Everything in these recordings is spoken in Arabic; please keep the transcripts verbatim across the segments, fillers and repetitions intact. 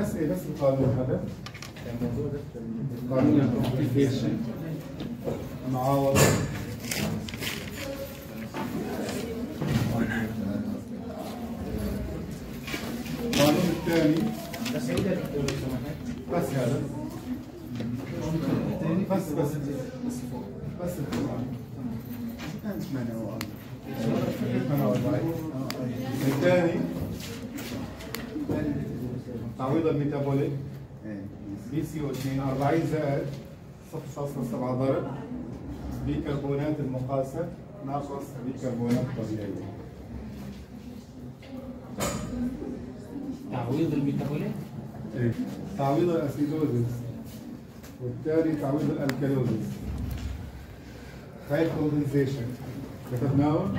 بس ايه بس القانون هذا الموضوع ده قانون الكومبليكيشن معاوضة القانون الثاني بس بس هذا بس بس بس الثاني تعويض الميتابوليك بي سي او اثنين أربعين زائد صفر فاصلة سبعة ضرب بيكربونات المقاسة ناقص بيكربونات طبيعية. تعويض الميتابوليك؟ ايه تعويض الاسيدوزيس والثاني تعويض الالكالوزيس. هاي كوندنسيشن كتبناه؟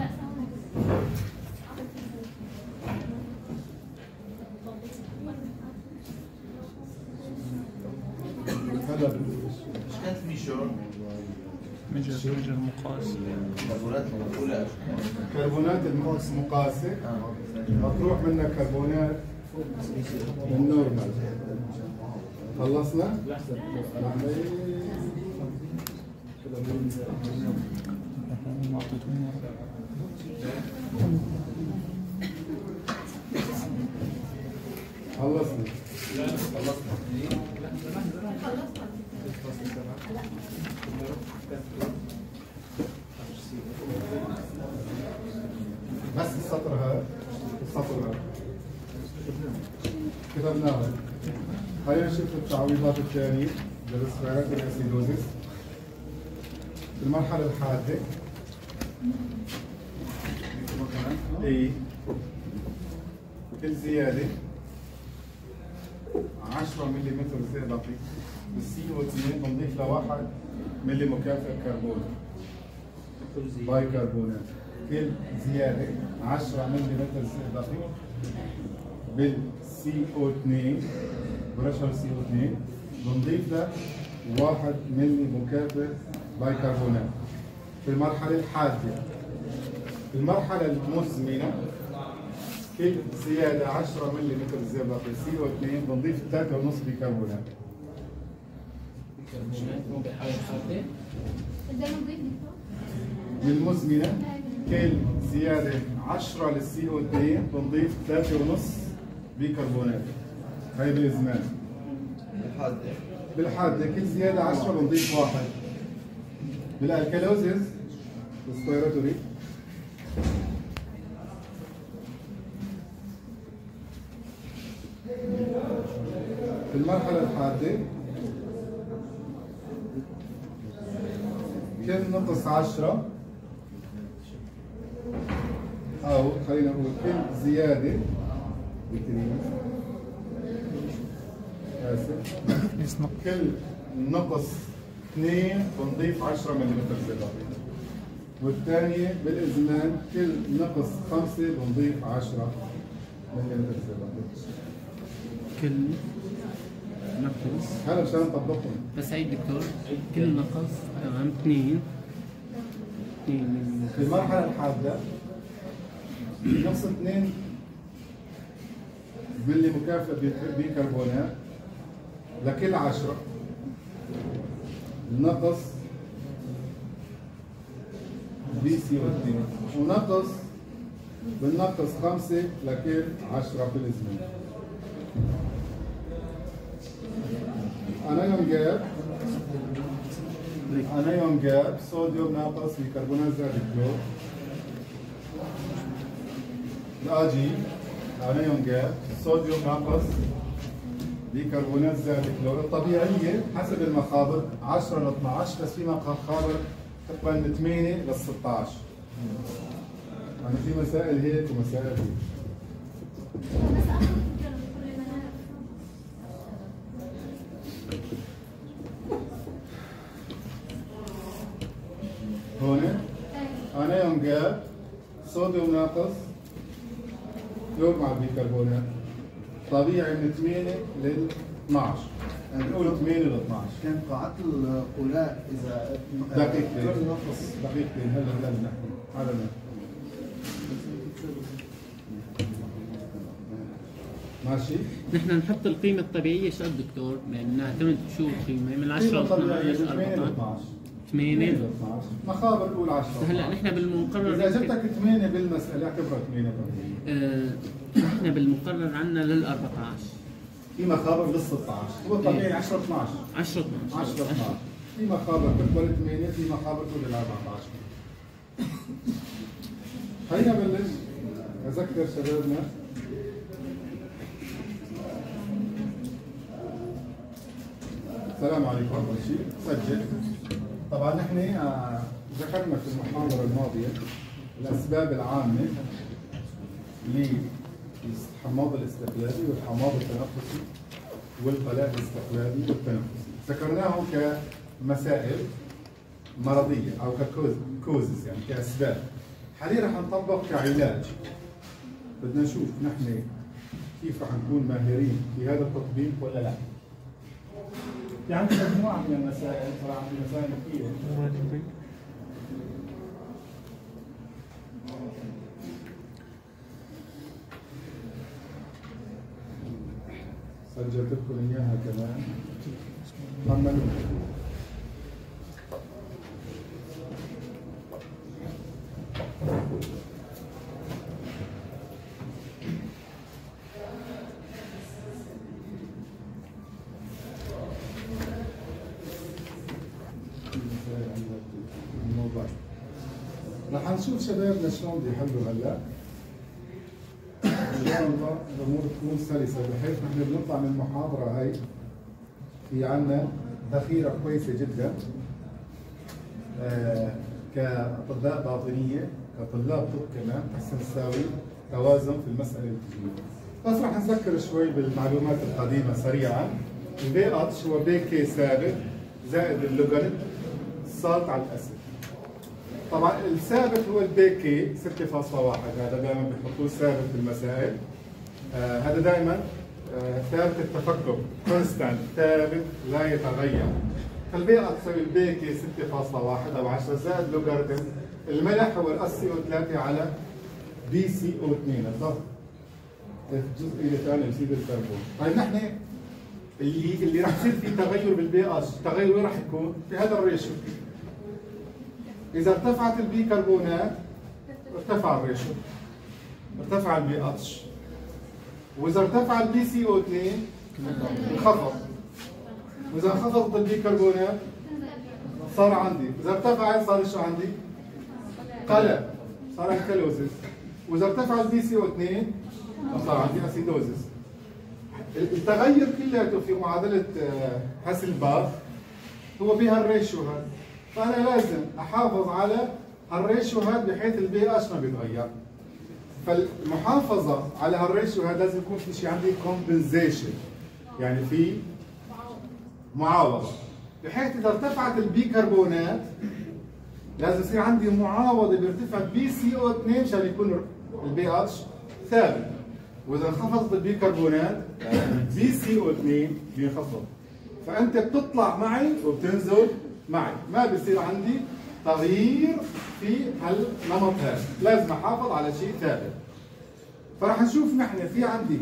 هذا مش كانت في شعور مجر مجر مقاس كربونات مقولة كربونات المقاسة مطروح منها كربونات النورمال. خلصنا؟ خلصنا بس السطر هذا السطر هذا كتبناها. خلينا نشوف التعويضات الثانية للريسبيراتوري اسيدوزيس. في المرحلة الحادة اي كل زيادة عشرة ملم زئبقي بالسي او اثنين بنضيف له واحد ملي مكافئ كربون باي كربونات. كل زيادة عشرة ملم زئبقي بالسي او اثنين برشر سي او اثنين بنضيف له واحد ملي مكافئ باي كربونات. في المرحلة الحادة في المرحلة المزمنة كل زيادة عشرة ملم زئبقي سي او اثنين بنضيف ثلاثة ونص بيكربونات. بيكربونات مو بالحالة الحادة؟ للمزمنة كل زيادة عشرة للسي او اثنين بنضيف ثلاثة ونص بيكربونات. هاي بالإزمان. بالحادة بالحادة كل زيادة عشرة بنضيف واحد. بالالكالوزيز ريسبيراتوري في المرحلة الحادة كل نقص عشرة أو خلينا نقول كل زيادة آسف كل نقص اثنين بنضيف عشرة ملم زئبقي. والثانية بالإزمان كل نقص خمسة بنضيف عشرة ملم زئبقي. كل نقص هذا مشان نطبقهم. بس هي دكتور كل نقص تمام اثنين اثنين في المرحلة الحادة نقص اثنين ملي مكافئ بيكربونات لكل عشرة نقص بي سي او اثنين ونقص بالنقص خمسة لكل عشرة في الزمان. انايون جاب انايون جاب صوديوم ناقص بيكربونات زائد كلور. الاجي انايون جاب صوديوم ناقص بيكربونات زائد كلور. الطبيعية حسب المخابر عشرة ل اثنعش بس في مخابر تقبل من ثمانية ل ستطعش. يعني في مسائل هيك ومسائل هيك. هون انايون جاب صوديوم ناقص كلور مع البيكربونات طبيعي من ثمانية ل اثنعش. يعني نقول ثمانية ل اثنعش. كان قاعات القلاء اذا دقيقتين كل نقص دقيقتين هلا هلا نحكي هذا ماشي؟ نحن نحط القيمة الطبيعية شو قد دكتور؟ يعني نعتمد شو القيمة من عشرة ل اثنعش أربعطعش ثمانية اثنعش مخابر قول عشرة. هلا نحن بالمقرر إذا جبتك ثمانية بالمسألة اعتبرها ثمانية آه نحن بالمقرر عندنا لل أربعطعش في مخابر لل ستطعش، هو طبيعي عشرة اثنعش عشرة اثنعش عشرة اثنعش في مخابر تقبل ثمانية، في مخابر تقول ال أربعطعش. خلينا نبلش. أذكر شبابنا السلام عليكم. أول شيء سجل. طبعا نحن آه ذكرنا في المحاضرة الماضية الأسباب العامة للحماض الاستقلابي والحماض التنفسي والقلاء الاستقلابي والتنفسي. ذكرناهم كمسائل مرضية أو ككوزز يعني كأسباب. حاليا رح نطبق كعلاج. بدنا نشوف نحن كيف رح نكون ماهرين في هذا التطبيق ولا لا. في عندي مجموعة من المسائل، صراحة في مسائل كثيرة. سجلت لكم إياها كمان. حملوها. رح نشوف شبابنا شلون بيحلوا هلا. ان شاء الله الامور تكون سلسه بحيث نحن بنطلع من المحاضره هي في عنا ذخيره كويسه جدا آه كاطباء باطنيه كطلاب طب كمان حسن نساوي توازن في المساله اللي بتجينا. بس رح نذكر شوي بالمعلومات القديمه سريعا. البي اتش هو بي كي ثابت زائد اللوغاريتم سالت على الاسيد. طبعا الثابت هو البي كي ستة فاصلة واحد، هذا دائما بيحطوه ثابت في المسائل. آه هذا دائما آه ثابت التفكك كونستانت ثابت لا يتغير. فالبي تساوي البي كي ستة فاصلة واحد او عشرة زائد لوغاريتم الملح هو الاس سي او ثلاثة على بي سي او اثنين الضغط الجزئيه الثانيه اكسيد الكربون. طيب نحن اللي اللي راح يصير في تغير بالبي اتش، التغير وين راح يكون؟ في هذا الريشيو. إذا ارتفعت البيكربونات ارتفع الريشيو، ارتفع البي اتش. وإذا ارتفع البي سي او اثنين انخفض. وإذا انخفضت البيكربونات صار عندي، إذا ارتفعت صار شو عندي؟ قلق، صار الكالوزيس. وإذا ارتفع البي سي او اثنين صار عندي اسيدوزيس. التغير كلياته في معادلة هاسلباخ هو بها الريشيو هذا. فأنا لازم أحافظ على الريشيو هذا بحيث البي اتش ما بيتغير. فالمحافظة على هالريشيو هذا لازم يكون في شيء عندي كومبنسيشن، يعني في معاوضة، بحيث إذا ارتفعت البيكربونات لازم يصير عندي معاوضة بيرتفع بي سي او اثنين مشان يكون البي اتش ثابت. وإذا انخفضت البيكربونات بي سي او اثنين بينخفض. فأنت بتطلع معي وبتنزل معي، ما بصير عندي تغيير في هالنمط هذا، لازم احافظ على شيء ثابت. فراح نشوف نحن في عندي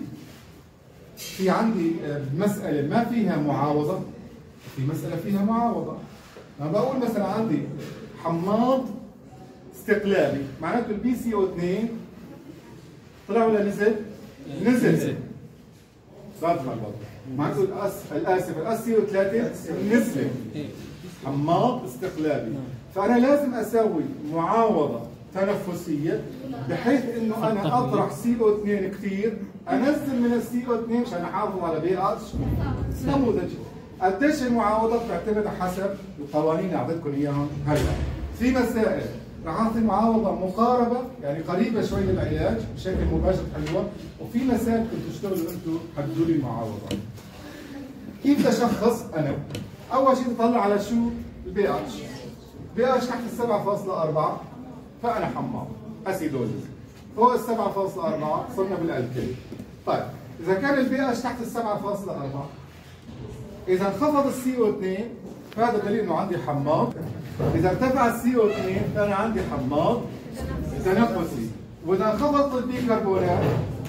في عندي مسألة ما فيها معاوضة، في مسألة فيها معاوضة. أنا بقول مثلا عندي حماض استقلابي، معناته البي سي او اثنين طلع ولا نزل؟ نزل. بعد ما الوضع. معناته الأس الآسف الأس سي او ثلاثة نزل. حماض استقلابي. فأنا لازم أسوي معاوضة تنفسية بحيث إنه أنا أطرح سي او اثنين كثير، أنزل من السي او اثنين عشان أحافظ على بي اتش نموذجي. قديش المعاوضة بتعتمد حسب القوانين اللي أعطيتكم إياهم هلا. في مسائل رح أعطي معاوضة مقاربة يعني قريبة شوي للعلاج بشكل مباشر حلوة، وفي مسائل كنتوا تشتغلوا أنتم حددوا لي المعاوضة. كيف تشخص أنا؟ أول شيء تطلع على شو؟ البي اتش. البي اتش تحت السبعة فاصلة أربعة فأنا حماض أسيدوزيس. فوق السبعة فاصلة أربعة صرنا بالألكيل. طيب إذا كان البي اتش تحت السبعة فاصلة أربعة، إذا انخفض السي او اثنين فهذا دليل إنه عندي حماض. إذا ارتفع السي او اثنين فأنا عندي حماض تنفسي. وإذا انخفضت البيكربونات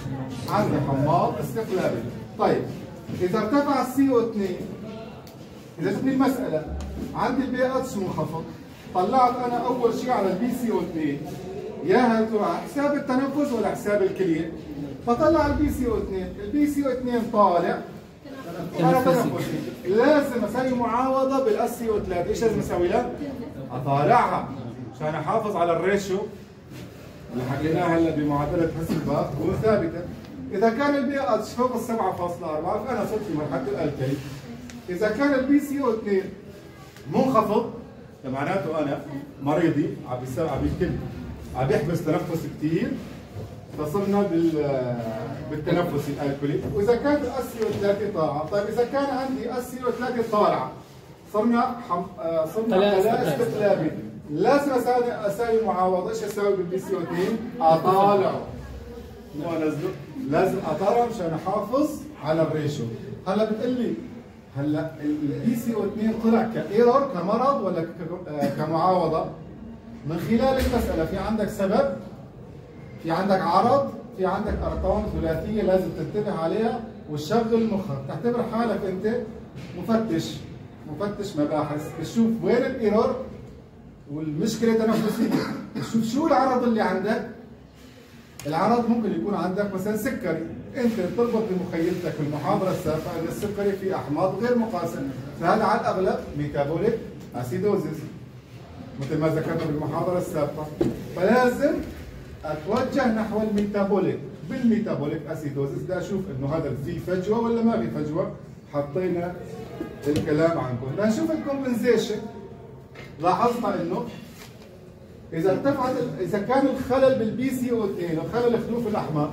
عندي حماض استقلابي. طيب اذا ارتفع السي او اثنين، اذا جبني المساله عندي البي اتش منخفض، طلعت انا اول شيء على البي سي او اثنين، يا هل ترى حساب التنفس ولا حساب الكليه؟ فطلع البي سي او اثنين، البي سي او اثنين طالع انا تنفسي، لازم اسوي معاوضه بالاس سي او ثلاثة، ايش لازم اسوي لها؟ اطالعها عشان احافظ على الريشيو اللي حكيناها هلا بمعادله حسبها تكون ثابته. اذا كان البي اتش فوق ال سبعة فاصلة أربعة فانا صرت في مرحله الالكلي. اذا كان البي سي او اثنين منخفض معناته انا مريضي عم بيسوي عم بيكب عم بيحبس تنفس كثير، فصرنا بال بالتنفس الالكولي. واذا كانت الاس سي او ثلاثة طالعه، طيب اذا كان عندي اس سي او ثلاثة طالعه صرنا حم... صرنا خلايا استقلابي، لازم اسوي اسوي معاوضه. ايش اسوي بالبي سي او اثنين؟ اطالعه مو انزله، لازم اطالعه مشان احافظ على الريشيو. هلا بتقول لي هلا البي سي او اثنين طلع كايرور كمرض ولا كمعاوضه؟ من خلال المساله في عندك سبب، في عندك عرض، في عندك ارقام ثلاثيه لازم تنتبه عليها وتشغل مخك، تعتبر حالك انت مفتش مفتش مباحث، تشوف وين الايرور والمشكله تنفسيه، تشوف شو العرض اللي عندك. العرض ممكن يكون عندك مثلا سكري، انت تربط بمخيلتك في المحاضره السابقه ان السكري في احماض غير مقاسه، فهذا على الاغلب ميتابوليك اسيدوزيس مثل ما ذكرنا بالمحاضره السابقه، فلازم اتوجه نحو الميتابوليك. بالميتابوليك اسيدوزيس بدي اشوف انه هذا في فجوه ولا ما في فجوه، حطينا الكلام عنكم. بدنا نشوف الكومبنسيشن. لاحظنا انه اذا ارتفعت اذا كان الخلل بالبي سي او اثنين وخلل خلوف الاحمر،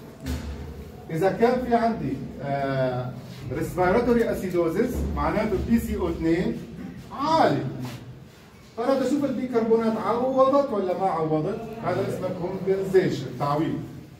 اذا كان في عندي ريسبيراتوري اسيدوزيس معناته البي سي او اثنين عالي، فانا بدي اشوف البيكربونات عوضت ولا ما عوضت، هذا اسمه كومبنسيشن، تعويض.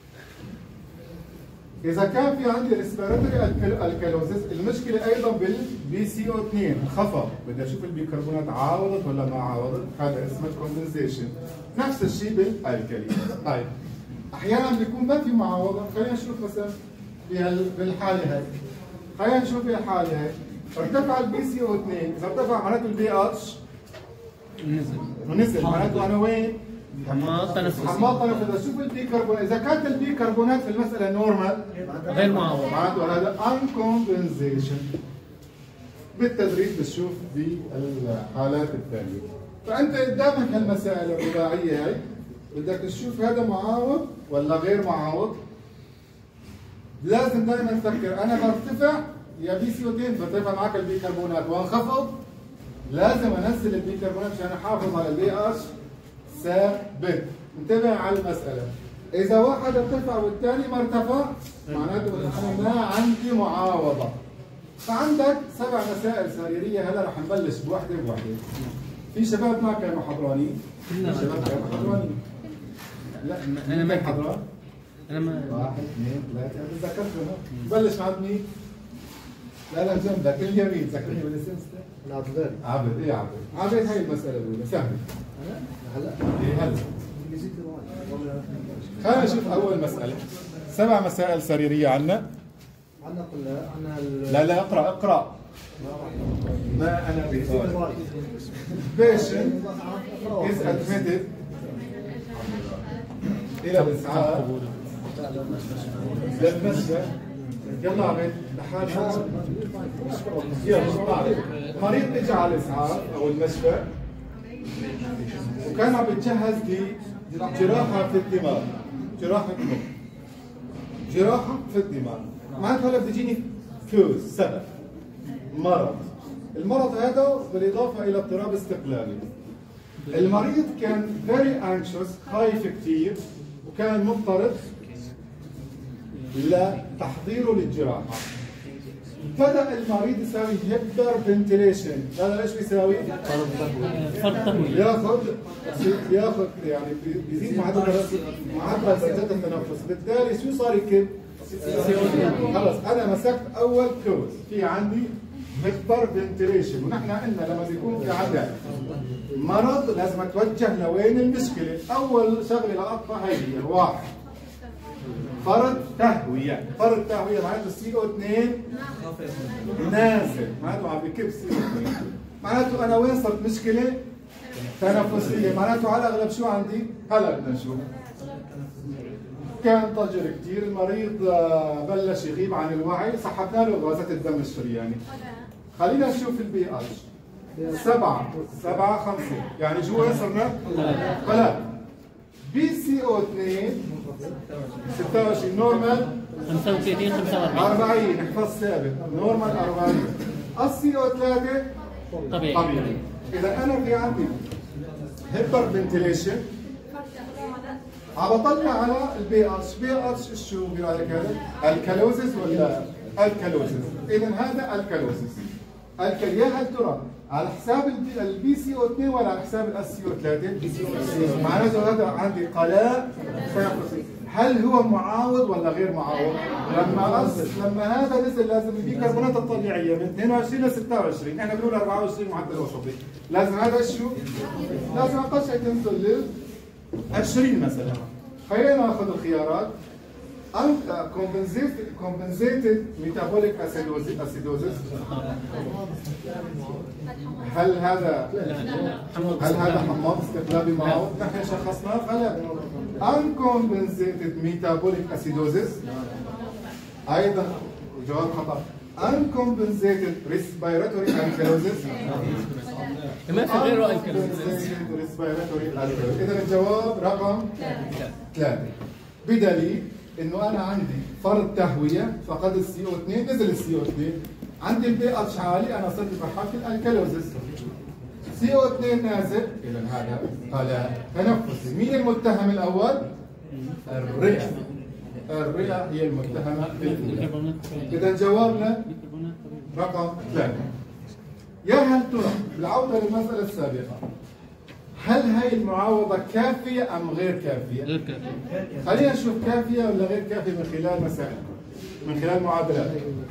اذا كان في عندي ريسبيراتوري الكالوزيس، المشكله ايضا بالبي سي او اثنين انخفض، بدي اشوف البيكربونات عوضت ولا ما عوضت، هذا اسمه كومبنسيشن. نفس الشيء بالالكالي. طيب احيانا بيكون ما في معاوضه، خلينا نشوف مثلا بالحاله هاي، خلينا نشوف بالحاله هاي ارتفع البي سي او اثنين، اذا ارتفع معناته البي اتش نزل ونزل، معناته انا وين؟ حماض تنفسي. حماض تنفسي. شوف البيكربونات، اذا كانت البيكربونات في المساله نورمال غير معوض، معناته هذا انكومبنسيشن. بالتدريج بتشوف بالحالات الثانيه. فانت قدامك هالمسائل الرباعيه هاي، بدك تشوف هذا معاوض ولا غير معاوض. لازم دائما تفكر انا برتفع يا بي سي او اثنين برتفع معك البيكربونات، وانخفض لازم انزل البيكربونات عشان احافظ على البي اتش ثابت. انتبه على المساله. اذا واحد ارتفع والثاني ما ارتفع معناته انا ما عندي معاوضه. فعندك سبع مسائل سريريه، هلا رح نبلش بوحده بوحده. في شباب ما كانوا حضرانين؟ في شباب كانوا حضرانين؟ لا انا ما حضران. انا ما واحد اثنين ثلاثة، بتذكرتهم. بلش مع مين؟ لا لا جنبك اليمين، ذكرني بالاسم. عبد عبد، ايه عبد؟ عبد هاي المسألة الأولى سهلة. هلا ايه هلا. خلينا نشوف أول مسألة. سبع مسائل سريرية عنا. عندنا قلنا عندنا لا لا اقرأ اقرأ. ما أنا بقول. Patient is admitted إلى الإسعاف للمستشفى. يلا عبيد لحالك. يلا مريض اجى على الاسعاف او المشفى وكان عم يتجهز لجراحه في الدماغ، جراحه مخ، جراحه في الدماغ. معناتها هلا بتجيني كوز سبب مرض، المرض هذا بالاضافه الى اضطراب استقلالي. المريض كان فيري انكشوس، خايف كثير، وكان مضطرب لتحضيره للجراحه. بدا المريض يساوي هيبر فنتيليشن، هذا ايش بيساوي؟ فرط تهويه، ياخذ ياخذ يعني بيزيد معدل معدل سرعه التنفس، بالتالي شو صار يكب؟ خلص انا مسكت اول كوز، في عندي هيبر فنتيليشن، ونحن قلنا لما بيكون في عندك مرض لازم اتوجه لوين المشكله، اول شغله لقطها هي هي واحد فرض تهوية، فرض تهوية معناته سي او اثنين نازل، معناته عم بكب سي او اثنين، معناته أنا وين صرت مشكلة؟ تنفسية، معناته على الأغلب شو عندي؟ هلا بدنا نشوف. كان ضجر كثير، المريض بلش يغيب عن الوعي، سحبنا له غازات الدم الشرياني. خلينا نشوف البي اتش. سبعة، سبعة خمسة، يعني جوا صرنا؟ ثلاث. بي سي او اثنين ستة وعشرين نورمال خمسة وثلاثين خمسة وأربعين أربعين، احفظ ثابت، نورمال أربعين. السي او ثلاثة طبيعي. طبيعي. إذا أنا في عندي هيبر فنتيليشن عم بطلع على البي اتش، بي اتش شو بيقول عليك هذا؟ الكالوزيس ولا الكالوزيس؟ إذا هذا الكالوزيس. الكل يا هل ترى على حساب البي سي او اثنين ولا على حساب الاس سي او ثلاثة؟ معناته هذا عندي قلاء تنفسي. هل هو معاوض ولا غير معاوض؟ لما أص... لما هذا نزل لازم البيكربونات الطبيعيه من اثنين وعشرين ل ستة وعشرين، احنا بنقول أربعة وعشرين معدل وسطي، لازم هذا شو؟ لازم اقل شيء تنزل لل عشرين مثلا. خلينا ناخذ الخيارات. compensated compensated metabolic acidosis. هل هذا هل هذا حماض استقلابي معه؟ نحن شخصناه غلط. uncompensated metabolic acidosis ايضا جواب خطا. uncompensated respiratory alkalosis ما في غيره الكالوزيس. respiratory alkalosis. اذا الجواب رقم ثلاثة، بدليل انه انا عندي فرض تهويه فقد السي او اثنين، نزل السي او اثنين، عندي البي اتش عالي، انا صرت بمرحله الكالوزيس. سي او اثنين نازل، اذا هذا قلاء تنفسي. مين المتهم الاول؟ الرئه. الرئه هي المتهمه بالاولى. اذا جوابنا رقم ثلاثه. يا هل ترى بالعوده للمساله السابقه، هل هاي المعاوضة كافية أم غير كافية؟ غير كافية. خلينا نشوف كافية ولا غير كافية من خلال مسائل، من خلال معادلات.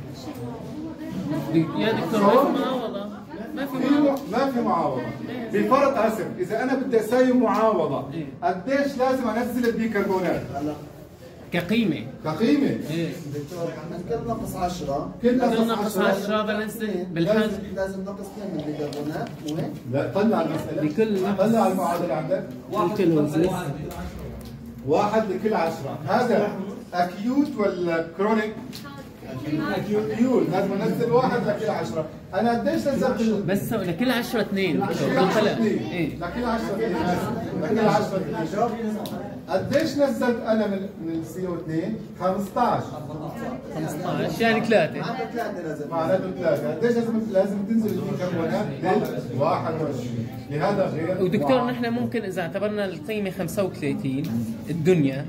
يا دكتور ما في معاوضة. ما في معاوضة. ما في معاوضة. بفرض اسف، إذا أنا بدي أساوي معاوضة، قديش لازم أنزل البيكربونات؟ كقيمة. كقيمة. ايه. دكتور كل ناقص عشرة كل ناقص عشرة بنزل بالحاج. لازم ناقص اثنين من البيكربونات وين؟ لا طلع المسألة. بكل طلع المعادلة عندك. الكالوزيس. واحد لكل عشرة، هذا أكيوت ولا كرونيك؟ أكيوت، لازم أنزل واحد لكل عشرة. أنا قديش نزلت؟ بس لكل عشرة اثنين. لكل عشرة اثنين. ايه. لكل عشرة اثنين. لكل عشرة اثنين. قديش نزلت أنا من من السي او اثنين؟ خمسة عشر. خمسة عشر يعني ثلاثة. معناته ثلاثة لازم. معناته ثلاثة، قديش لازم لازم تنزل البيكربونات؟ واحد وعشرين. لهذا غير. ودكتور نحن ممكن إذا اعتبرنا القيمة خمسة وثلاثين الدنيا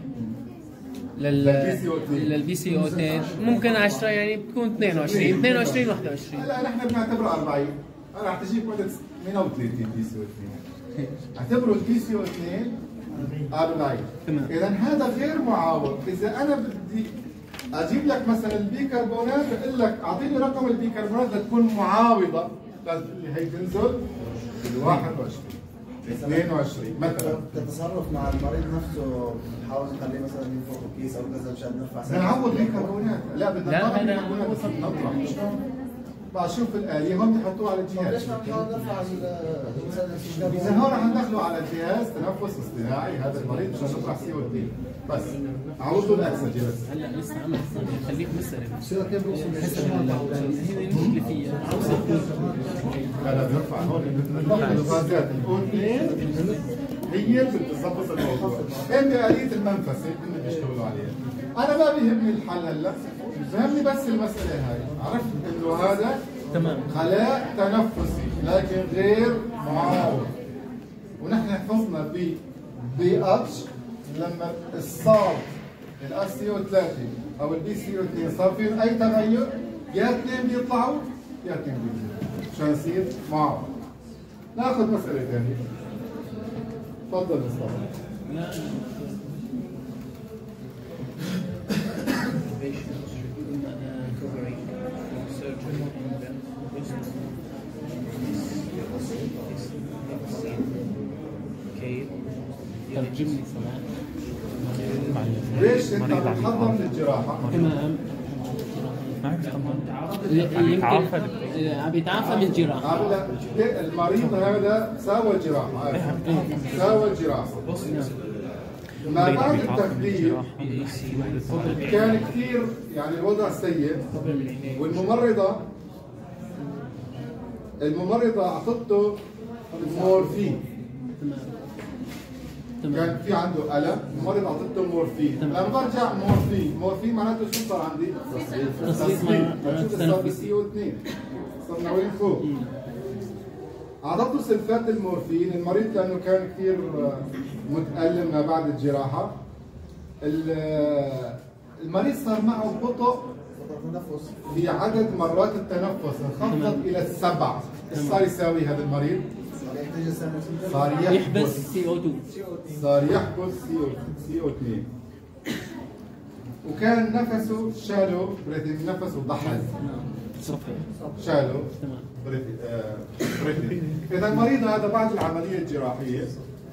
لل للبي سي او اثنين ممكن عشرة يعني بتكون اثنين وعشرين اثنين وعشرين واحد وعشرين. لا نحن بنعتبره أربعين. أنا رح تجيب وقت ثمانية وثلاثين بي سي او اثنين. اعتبروا البي سي او اثنين أربعين. تمام. إذا هذا غير معاوض. إذا أنا بدي أجيب لك مثلا البيكربونات، بقول لك أعطيني رقم البيكربونات لتكون معاوضة، لازم هي تنزل ال واحد وعشرين اثنين وعشرين مثلا. التصرف مع المريض نفسه نحاول نخليه مثلا ينفخ كيس او كذا مشان نرفع. نعوض بيكربونات. لا بدنا لا، نطلع أنا بيكربونات بس نطلع. بشوف الآلية هم بيحطوها على الجهاز. ليش ما نحاول نرفع إذا هون رح ندخله على الجهاز تنفس اصطناعي هذا المريض مشان نطلع سي او اثنين بس. عوضوا الأكسجين بس. هلا لسه عمل خليك مسألة. بصير كيف بوصل هي المشكلة فيها. لا لا بنرفع هون بنرفع الغازات الأو اثنين هي اللي بتظبط الموضوع. هن آلية المنفسة اللي بيشتغلوا عليها. أنا ما بيهمني الحل هلا، بيهمني بس المسألة هاي، عرفت إنه هذا تمام خلاء تنفسي لكن غير معاوض. ونحن حفظنا ب بي اتش لما الصاد الاس سي او ثلاثة او البي سي او اثنين صار فيهم اي تغير، يا اثنين بيطلعوا يا اثنين بينزلوا مشان يصير معاوض. ناخذ مسألة ثانية. تفضل مصطفى. ترجم لي سماح. ليش انت بتحضر للجراحه. تمام. ما عم يتحمل. ل- يمكن يتعافى. آه، عم يتعافى من الجراحه. هذا المريض هذا ساوى الجراحه، ساوى الجراحه. ما بعد التخدير كان كثير يعني الوضع سيء، والممرضه الممرضه اعطته مورفين. تمام. كان تمام. في عنده الم، الممرضه اعطته مورفين. تمام. لما برجع مورفين، مورفين معناته شو صار عندي؟ تصريف مرة شو صار تنفسي. بسي او اثنين؟ صرنا وين فوق؟ اعطته سلفات المورفين، المريض لانه كان كثير متالم ما بعد الجراحه. ال- المريض صار معه بطء تنفس. في عدد مرات التنفس، انخفض الى السبع. ايش صار يساوي هذا المريض؟ يحتاج السنة صار يحبس يحبس سي او اثنين. صار يحبس سي او اثنين، وكان نفسه شالو بريثنج، نفسه ضحل صفر. شالو تمام. بريثنج. اذا المريض هذا بعد العمليه الجراحيه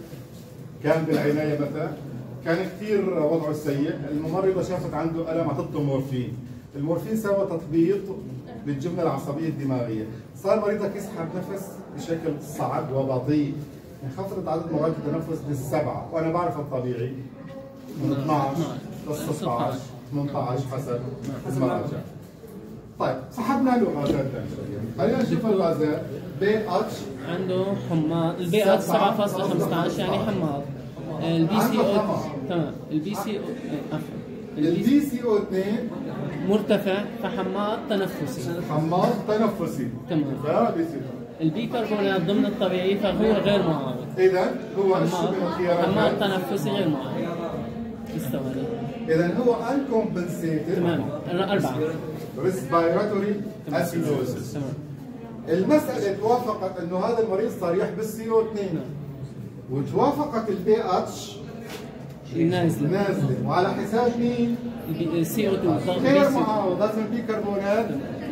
كان بالعنايه مثلا، كان كثير وضعه سيء، الممرضه شافت عنده الم اعطته مورفين، المورفين سوى تثبيط للجبنه العصبيه الدماغيه، صار مريضك يسحب نفس بشكل صعب وبطيء، انخفضت عدد مرات التنفس للسبعه، وانا بعرف الطبيعي من اثنعش ل ستة عشر ثمانية عشر حسب المراجع. طيب سحبنا له غازات ثانيه، خلينا نشوف الغازات. بي اتش عنده حماض، البي اتش سبعة فاصلة خمسة عشر يعني حماض. البي سي او تمام. البي سي او عفوا البي سي او اثنين مرتفع فحماض تنفسي. حماض تنفسي. تمام. فبي سي البيكربونات ضمن الطبيعي فهو غير معارض. اذا هو حماض الشبه حماض الخيارات. تنفسي غير معارض. استوى. اذا هو uncompensated تمام. أربعة. respiratory acidosis. تمام. المسألة توافقت انه هذا المريض صار يحبس سي او اثنين، وتوافقت البي اتش نازلة. نازلة، وعلى حساب مين؟ سي او اثنين. غير معوض، لازم البيكربونات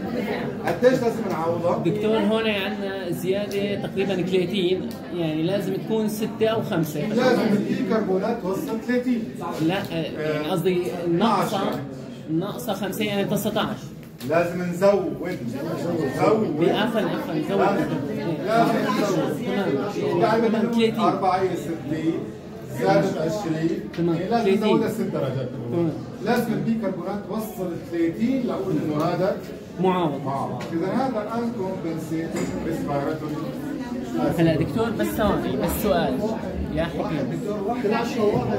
قديش لازم نعوضها؟ دكتور هون عندنا زيادة تقريبا ثلاثين، يعني لازم تكون ستة أو خمسة. لازم البيكربونات توصل ثلاثين. لا يعني قصدي الناقصة الناقصة خمسة يعني تسعة عشر. لازم نزود نزود عفوا عفوا نزود. لازم نزود. تمام. يعني تمام من ثلاثين. أربعين ستين زادت عشرين، تمام. يعني لازم ثلاثين. نزودها ست درجات. تمام. لازم البيكربونات توصل ثلاثين لاقول انه هذا معاوض. معوض. اذا هذا uncompensated respiratory. هلا دكتور بس ثواني بس سؤال يا حكيم. واحد عشرة واحد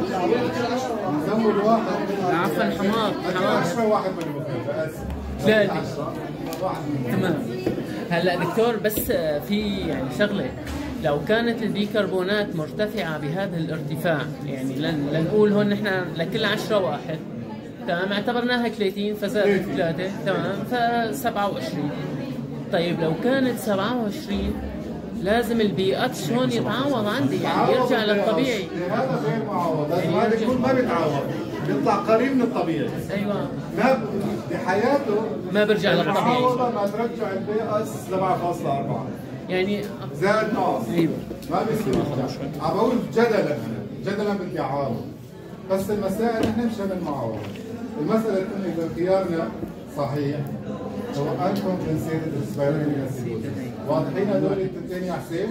نزود واحد. عفوا حماض حماض. عشرة واحد من المكافأة. ثلاثة. تمام. هلا دكتور بس في يعني شغله، لو كانت البيكربونات مرتفعه بهذا الارتفاع، يعني لن لنقول هون نحن لكل عشرة واحد تمام اعتبرناها ثلاثين فزادت ثلاثة تمام ف سبعة وعشرين. طيب لو كانت سبعة وعشرين لازم البي اتش هون يتعوض عندي يعني يرجع للطبيعي. هذا غير معوض، لازم هذا يكون ما بيتعوض، بيطلع قريب من الطبيعي. ايوه ما ب- بحياته ما برجع للطبيعي المعوضة ما ترجع البي اس سبعة فاصلة أربعة يعني. زاد ناقص. ايوه ما بيصير. عم بقول جدلا انا جدلا بدي اعارض، بس المسائل نحن مشان المعوض. المسألة تكون إذا خيارنا صحيح هو uncompensated respiratory acidosis. واضحين هذول التنتين يا حسين؟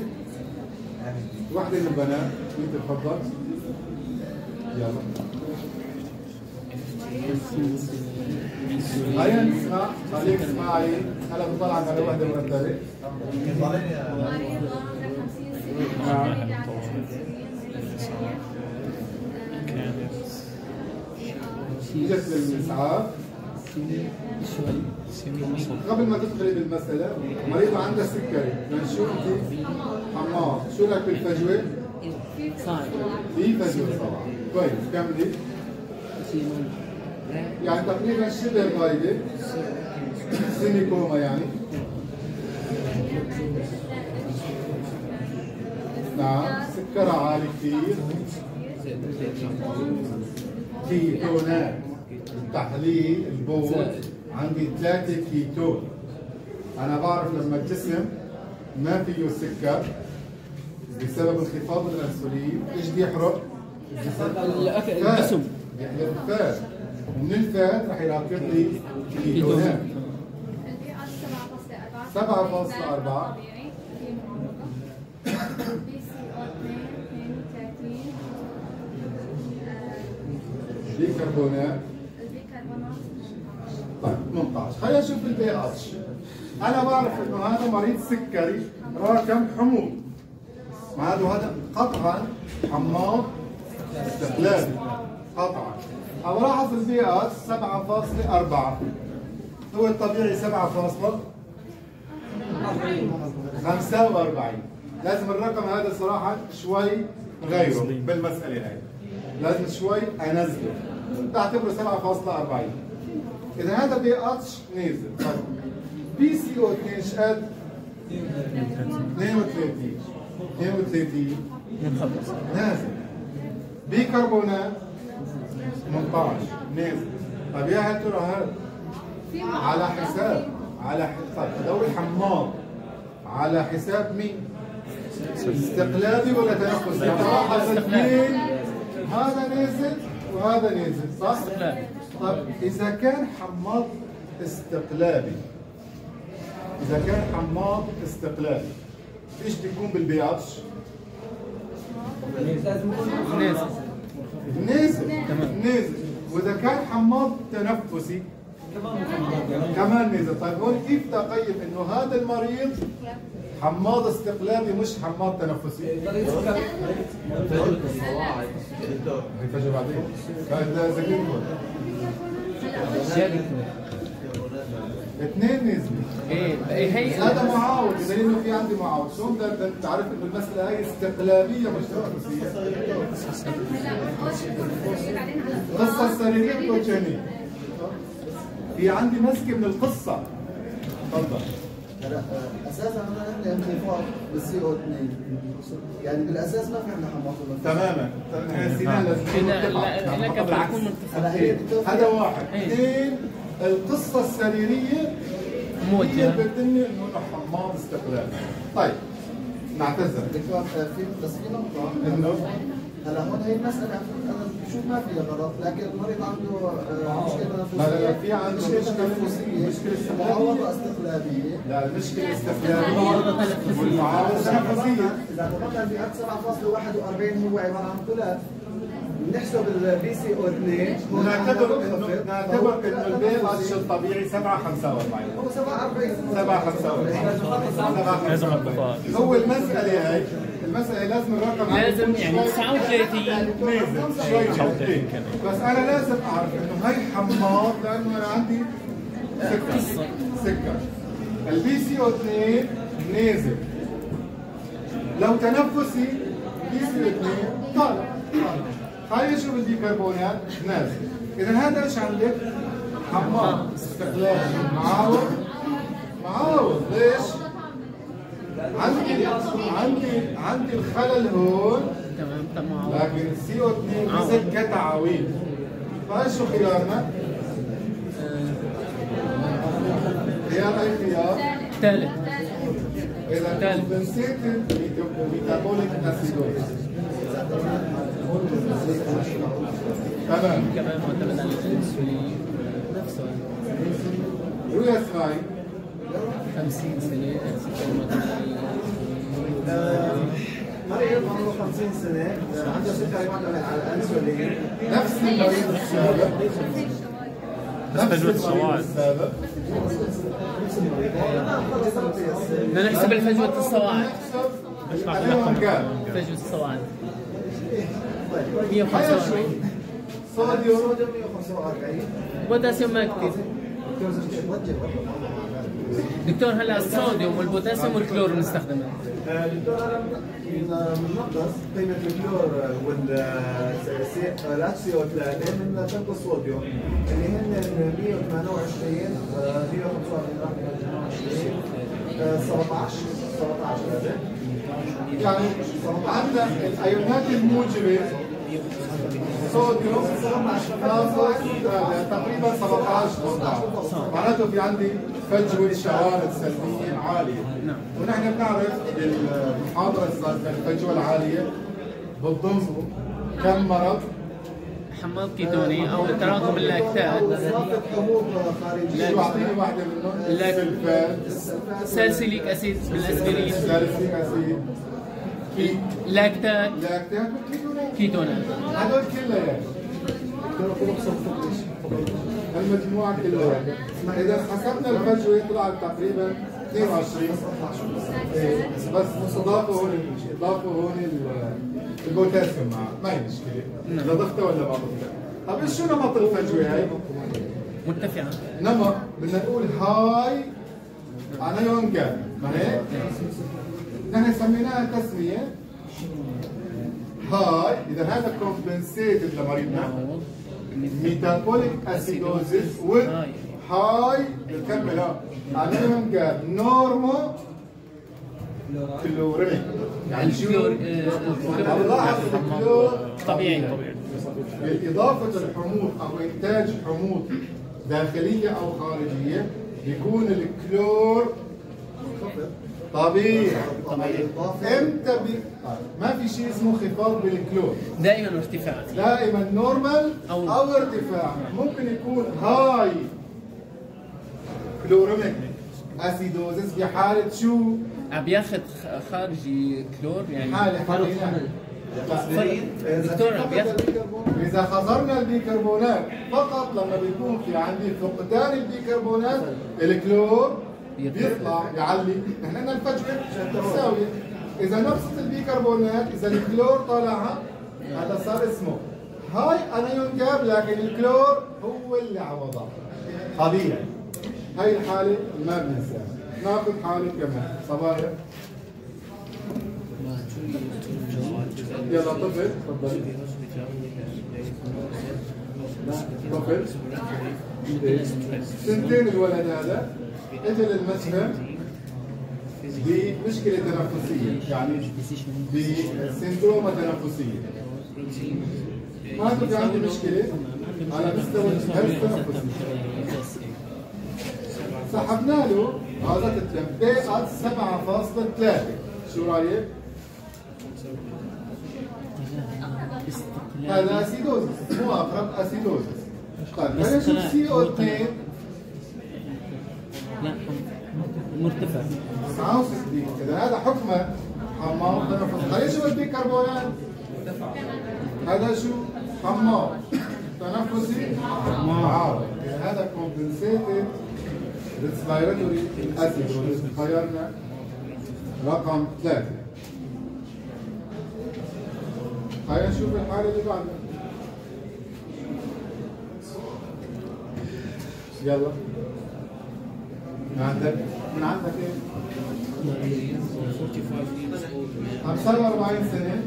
واحدة من البنات انت تفضل. يلا. هيا نسمع، خليك اسمعي، هلا بطلعك على وحدة مرتبة. جت للإسعاف. قبل ما تدخلي بالمسألة، مريضة عندها سكري، يعني شو أنت؟ حماض، شو لك بالفجوة؟ صعب. في فجوة طبعا، كويس، كملي. يعني تقريبا شبه غايبة، سيميكوما يعني. نعم، سكرها عالي كثير. كيتونات، التحليل البول عندي ثلاثة كيتون. أنا بعرف لما الجسم ما فيه سكر بسبب انخفاض الأنسولين، إيش بيحرق؟ الأكل الجسم. بيحرق الفات. ومن الفات رح يركب لي كيتونات البي اتش سبعة فاصلة أربعة سبعة فاصلة أربعة طبيعي في مربع بي سي او اثنين اثنين وثلاثين بيكربونات البيكربونات طيب ثمانية عشر. خلينا نشوف البي اتش. انا بعرف انه هذا مريض سكري راكم حموض، معناته هذا قطعا حماض استقلالي قطعا. او لاحظ البي اتش سبعة فاصلة أربعة، هو الطبيعي سبعة فاصلة خمسة وأربعين. لازم الرقم هذا صراحه شوي غيره بالمساله هاي، لازم شوي انزله، بعتبره سبعة فاصلة أربعين. اذا هذا بي اتش نازل، بي سي او اثنين ايش قد؟ اثنين وثلاثين اثنين وثلاثين نازل. بيكربونات ثمانية عشر نازل. طيب يا هل ترى هذا على حساب على حساب هذول حماض على حساب مين؟ استقلابي ولا تنفسي؟ لاحظ الاثنين هذا نازل وهذا نازل صح؟ استقلابي. طيب إذا كان حماض استقلابي إذا كان حماض استقلابي ايش بيكون بالبي اتش؟ نازل. نازل نازل. وإذا كان حماض تنفسي كمان نازل. طيب هون كيف تقيم انه هذا المريض حماض استقلابي مش حماض تنفسي؟ هيفاجئ بعدين. هذا ذكي اثنين نزلوا. ايه إيه هي هذا معاود، بدليل انه في عندي معاود. شلون بدك تعرف انه المساله هي استقلابيه مش تنفسيه؟ القصه السريريه بروتينيه. في عندي مسكه من القصه. تفضل. هلا اساسا انا عندي انخفاض بالسي او اثنين، يعني بالاساس ما في عندنا حماض. تماما. سيناء لازم كده لك بالعكس. بتكون هلا هي بتوفي- هذا واحد. إيه. اثنين القصه السريريه هي موجهة. اللي بتدلني انه انا حماض استقلالي. طيب نعتذر دكتور في بس في نقطة انه هلا هون هي المسألة أنا بشوف ما فيها غلط، لكن المريض عنده آه، مشكلة لا لا لا تنفسية، في عنده مشكلة مشكله تنفسية، مشكله استقلاليه. معوضة استقلابية. لا المشكله استقلاليه والمعارضه تنفسيه. إذا طبقنا البي اتش سبعة فاصلة واحد وأربعين هو عبارة عن ثلاث، بنحسب البي سي او اثنين نعتبر انه نعتبر انه البي اتش الطبيعي سبعة خمسة وأربعين. هو سبعة وأربعين سبعة خمسة وأربعين. لازم أربعة. هو المسألة هاي المسألة لازم الرقم لازم يعني تسعة وثلاثين نازل شوي. بس أنا لازم أعرف إنه هاي حماض لأنه أنا عندي سكر سكر. البي سي او اثنين نازل. لو تنفسي بي سي او اثنين طالع. خلينا نشوف البيكربونات نازل. إذا هذا إيش عندك؟ حماض استقلالي معاوض معاوض. ليش؟ عندي عندي عندي الخلل هون، تمام تمام. لكن السي او اثنين مسك كتعاويل. فايش شو خيارنا؟ خيار اي خيار؟ ثالث. اذا كومبنسيتد ميتابوليك اسيدوز. تمام. كمان معتمد على الانسولين نفسه. رؤيا اسمعي. خمسين سنة مريض عمره خمسين سنة، عنده سكري معتمد على الانسولين. نفس المريض السابق نفس المريض السابق. بدنا نحسب الفجوة الصواعد. نحسب عليهم كام؟ فجوة الصواعد هيا مية وخمسة شو؟ وأربعين. صوديوم صوديوم مية وخمسة وأربعين. بوتاسيوم ما كتير. دكتور هلا الصوديوم والبوتاسيوم والكلور بنستخدمها. دكتور انا بننقص قيمه الكلور والاتش سي او ثلاثة من تنقص الصوديوم اللي هن مية وثمانية وعشرين مية وخمسة وأربعين سبعطعش سبعطعش هذا يعني عندنا الايونات الموجبه صوديوم ناقص تقريبا سبعطعش معناته في عندي فجوه شوارد سلبيه عاليه. ونحن بنعرف بالمحاضره السابقه الفجوه العاليه بتضم كم مرض؟ حماض كيتوني او تراكم اللاكتات. اضافه حموض خارجيه. شو اعطيني واحده منهم؟ لا. سلفات، سالسيليك اسيد بالاسبرين، ساليسيك اسيد، كي لاكتات، لاكتات وكيتونات. كيتونات. هدول كلها يعني المجموعة كلها. إذا حسبنا الفجوة طلعت تقريبا اثنين وعشرين. إيه، بس اضافوا هون اضافوا هون البوتاسيوم معه، ما هي مشكلة. إذا ضفته ولا ما ضفته. طيب ايش شو نمط الفجوة هاي؟ مرتفعة. نمط بدنا نقول هاي انايون جاب، ما هيك؟ نحن سميناها تسمية هاي، إذا هذا كومبنسيتد لمريضنا ميتابوليك اسيدوزيس with هاي نكمل ها انايون جاب نورمو كلوريميك، يعني شو؟ بنلاحظ الكلور طبيعي. بالإضافة الحموض أو إنتاج حموض داخلية أو خارجية يكون الكلور طبيعي. امتى بي... ما في شيء اسمه انخفاض بالكلور، دائما ارتفاع. دائما نورمال أو, أو ارتفاع. ممكن يكون هاي كلوريميك اسيدوزيس بحالة شو؟ عم بياخذ خارجي كلور يعني. حالة حالة دكتور عم بياخذ. إذا خسرنا البيكربونات فقط لما بيكون في عندي فقدان البيكربونات الكلور بيطلع يعلي. نحن عندنا الفجوة متساوية. إذا نقصت البيكربونات إذا الكلور طلع هذا صار اسمه هاي انايون جاب، لكن الكلور هو اللي عوضها. طبيعي. هاي الحالة ما بننساها. ناخذ حالة كمان صبايا. يلا طفل تفضل. طفل سنتين الولد هذا اجى للمستشفى بمشكلة تنفسية، يعني بسندروما تنفسية. ما في عندي مشكلة على مستوى الجهاز التنفسي. سحبنا له عادة التنبيه سبعة فاصلة ثلاثة، شو رايك؟ هذا اسيدوزس، مو اقرب اسيدوزس. طيب خلينا نشوف سي او اثنين. لا مرتفع تسعة وستين. اذا هذا حكمه حماض تنفسي. خلينا نشوف البيكربونات. هذا شو؟ حماض تنفسي معارض. اذا هذا كومبنسيتد ريسبيراتوري اسيدوزس. خيرنا رقم ثلاثة. خلينا نشوف الحالة اللي بعدها. يلا. من عندك؟ من عندك ايه؟ خمسة وأربعين سنة.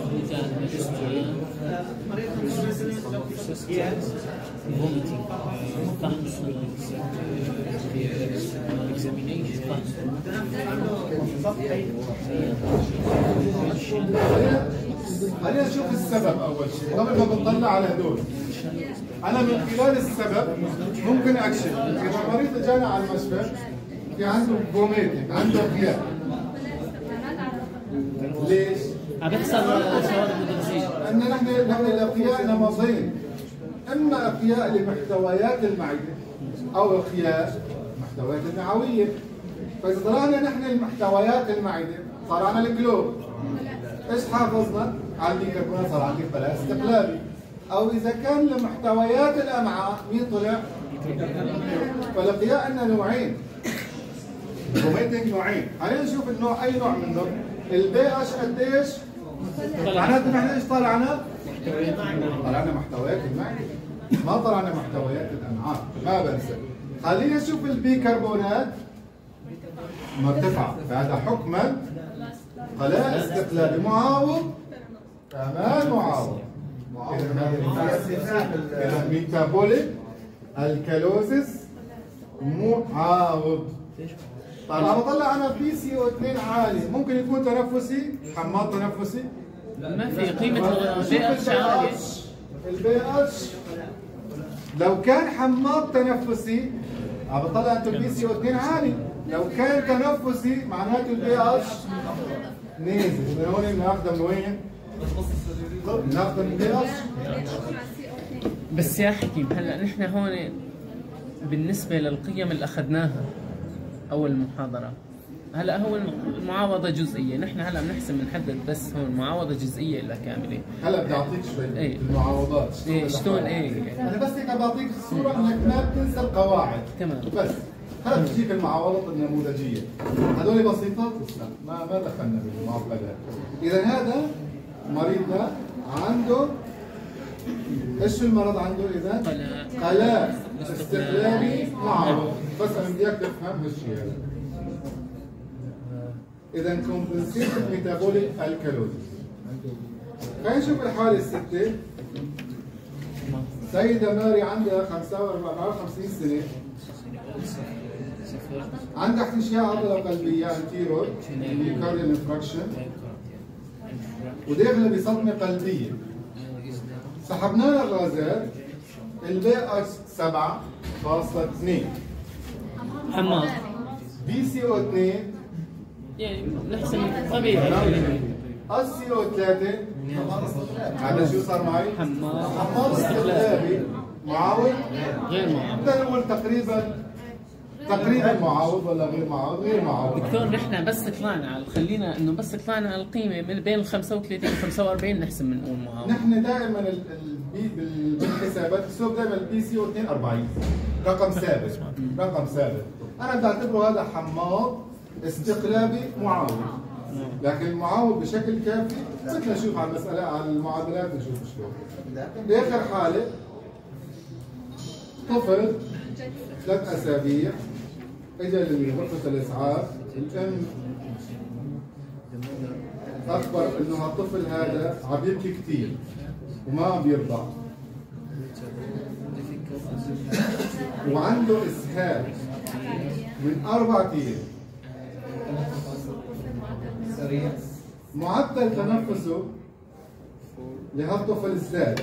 خلينا نشوف السبب أول شيء قبل ما بنطلع على هدول. أنا من خلال السبب ممكن أكشف. إذا المريض جانا على المشفى في عنده فوميتنج، عنده قياء. ليش؟ عم بيحصل سواد مدرسين. لأن نحن نحن الأقياء نمطين، إما أقياء لمحتويات المعدة أو أقياء محتويات المعوية. فإذا طلعنا نحن المحتويات المعدة صار عنا الكلور. ايش حافظنا؟ على البيكربونات صار عندي خلايا استقلابي. او اذا كان لمحتويات الامعاء مين طلع؟ فالاقياء عندنا نوعين. فوميتنج نوعين، خلينا نشوف النوع اي نوع منهم. البي اتش قديش؟ معناته نحن ايش طلعنا؟ طلعنا محتويات المعدة، ما طلعنا محتويات الامعاء، ما بنسى. خلينا نشوف البيكربونات مرتفعة، فهذا حكما خلايا استقلابي معاوض كمان معاوض. إذا ميتابوليك الكالوزيس معاوض. طيب عم بطلع انا بي سي او اثنين عالي، ممكن يكون تنفسي، حماض تنفسي؟ ما في قيمة البي اتش عالية. البي اتش لو كان حماض تنفسي عم بطلع انت البي سي او اثنين عالي، لو كان تنفسي معناته البي اتش نازل. من هون بناخذها من وين؟ بناخذها من البي اتش. بس يا حكيم هلا نحن هون بالنسبة للقيم اللي أخذناها أول محاضرة، هلا هو المعاوضة جزئية، نحن هلا بنحسن بنحدد بس هون معاوضة جزئية إلا كاملة. هلا بدي اعطيك شوي إيه. المعاوضات إيه شلون إيه انا بس هيك بعطيك الصورة انك ما تنسى القواعد. تمام. بس هلا بتجيك المعاوضات النموذجية، هذول بسيطات لا ما ما دخلنا بالمعقدات. إذا هذا مريضنا عنده ايش المرض عنده اذا؟ قلاء استقلالي معوض، بس انا بدي اياك تفهم هالشيء هذا. اذا كومبنسيتد ميتابوليك الكالوزيس. خلينا نشوف الحالة الستة. سيدة ماري عندها خمسة وخمسين سنة، عندها احتشاء عضلة قلبية انتيرور ميوكارديال انفراكشن وداخلة بصدمة قلبية. سحبنا لها غازات البي اتش سبعة فاصلة اثنين حمار بي سي او اثنين يعني نحسن طبيعي اس سي او ثلاثة. هذا شو صار معي؟ حمار حمار استقلابي معاوض غير معاوض. بدنا نقول تقريبا تقريبا معاوض ولا غير معاوض؟ غير معاوض. دكتور نحن بس طلعنا على خلينا انه بس طلعنا على القيمه من بين ال خمسة وثلاثين و خمسة وأربعين نحسن بنقول معاوض. نحن دائما ال- ال- بال- بالحسابات السوق دائما البي سي او اثنين وأربعين رقم ثابت رقم ثابت. انا بعتبره هذا حماض استقلابي معاوض، لكن المعاوض بشكل كافي بدنا نشوف على المساله على المعادلات نشوف شلون. باخر حاله طفل ثلاث اسابيع اجى لغرفه الاسعاف، الام اخبر انه الطفل هذا عم يبكي كثير وما عم بيرضع وعنده اسهال من اربع ايام. معدل تنفسه لهالطفل الزاد.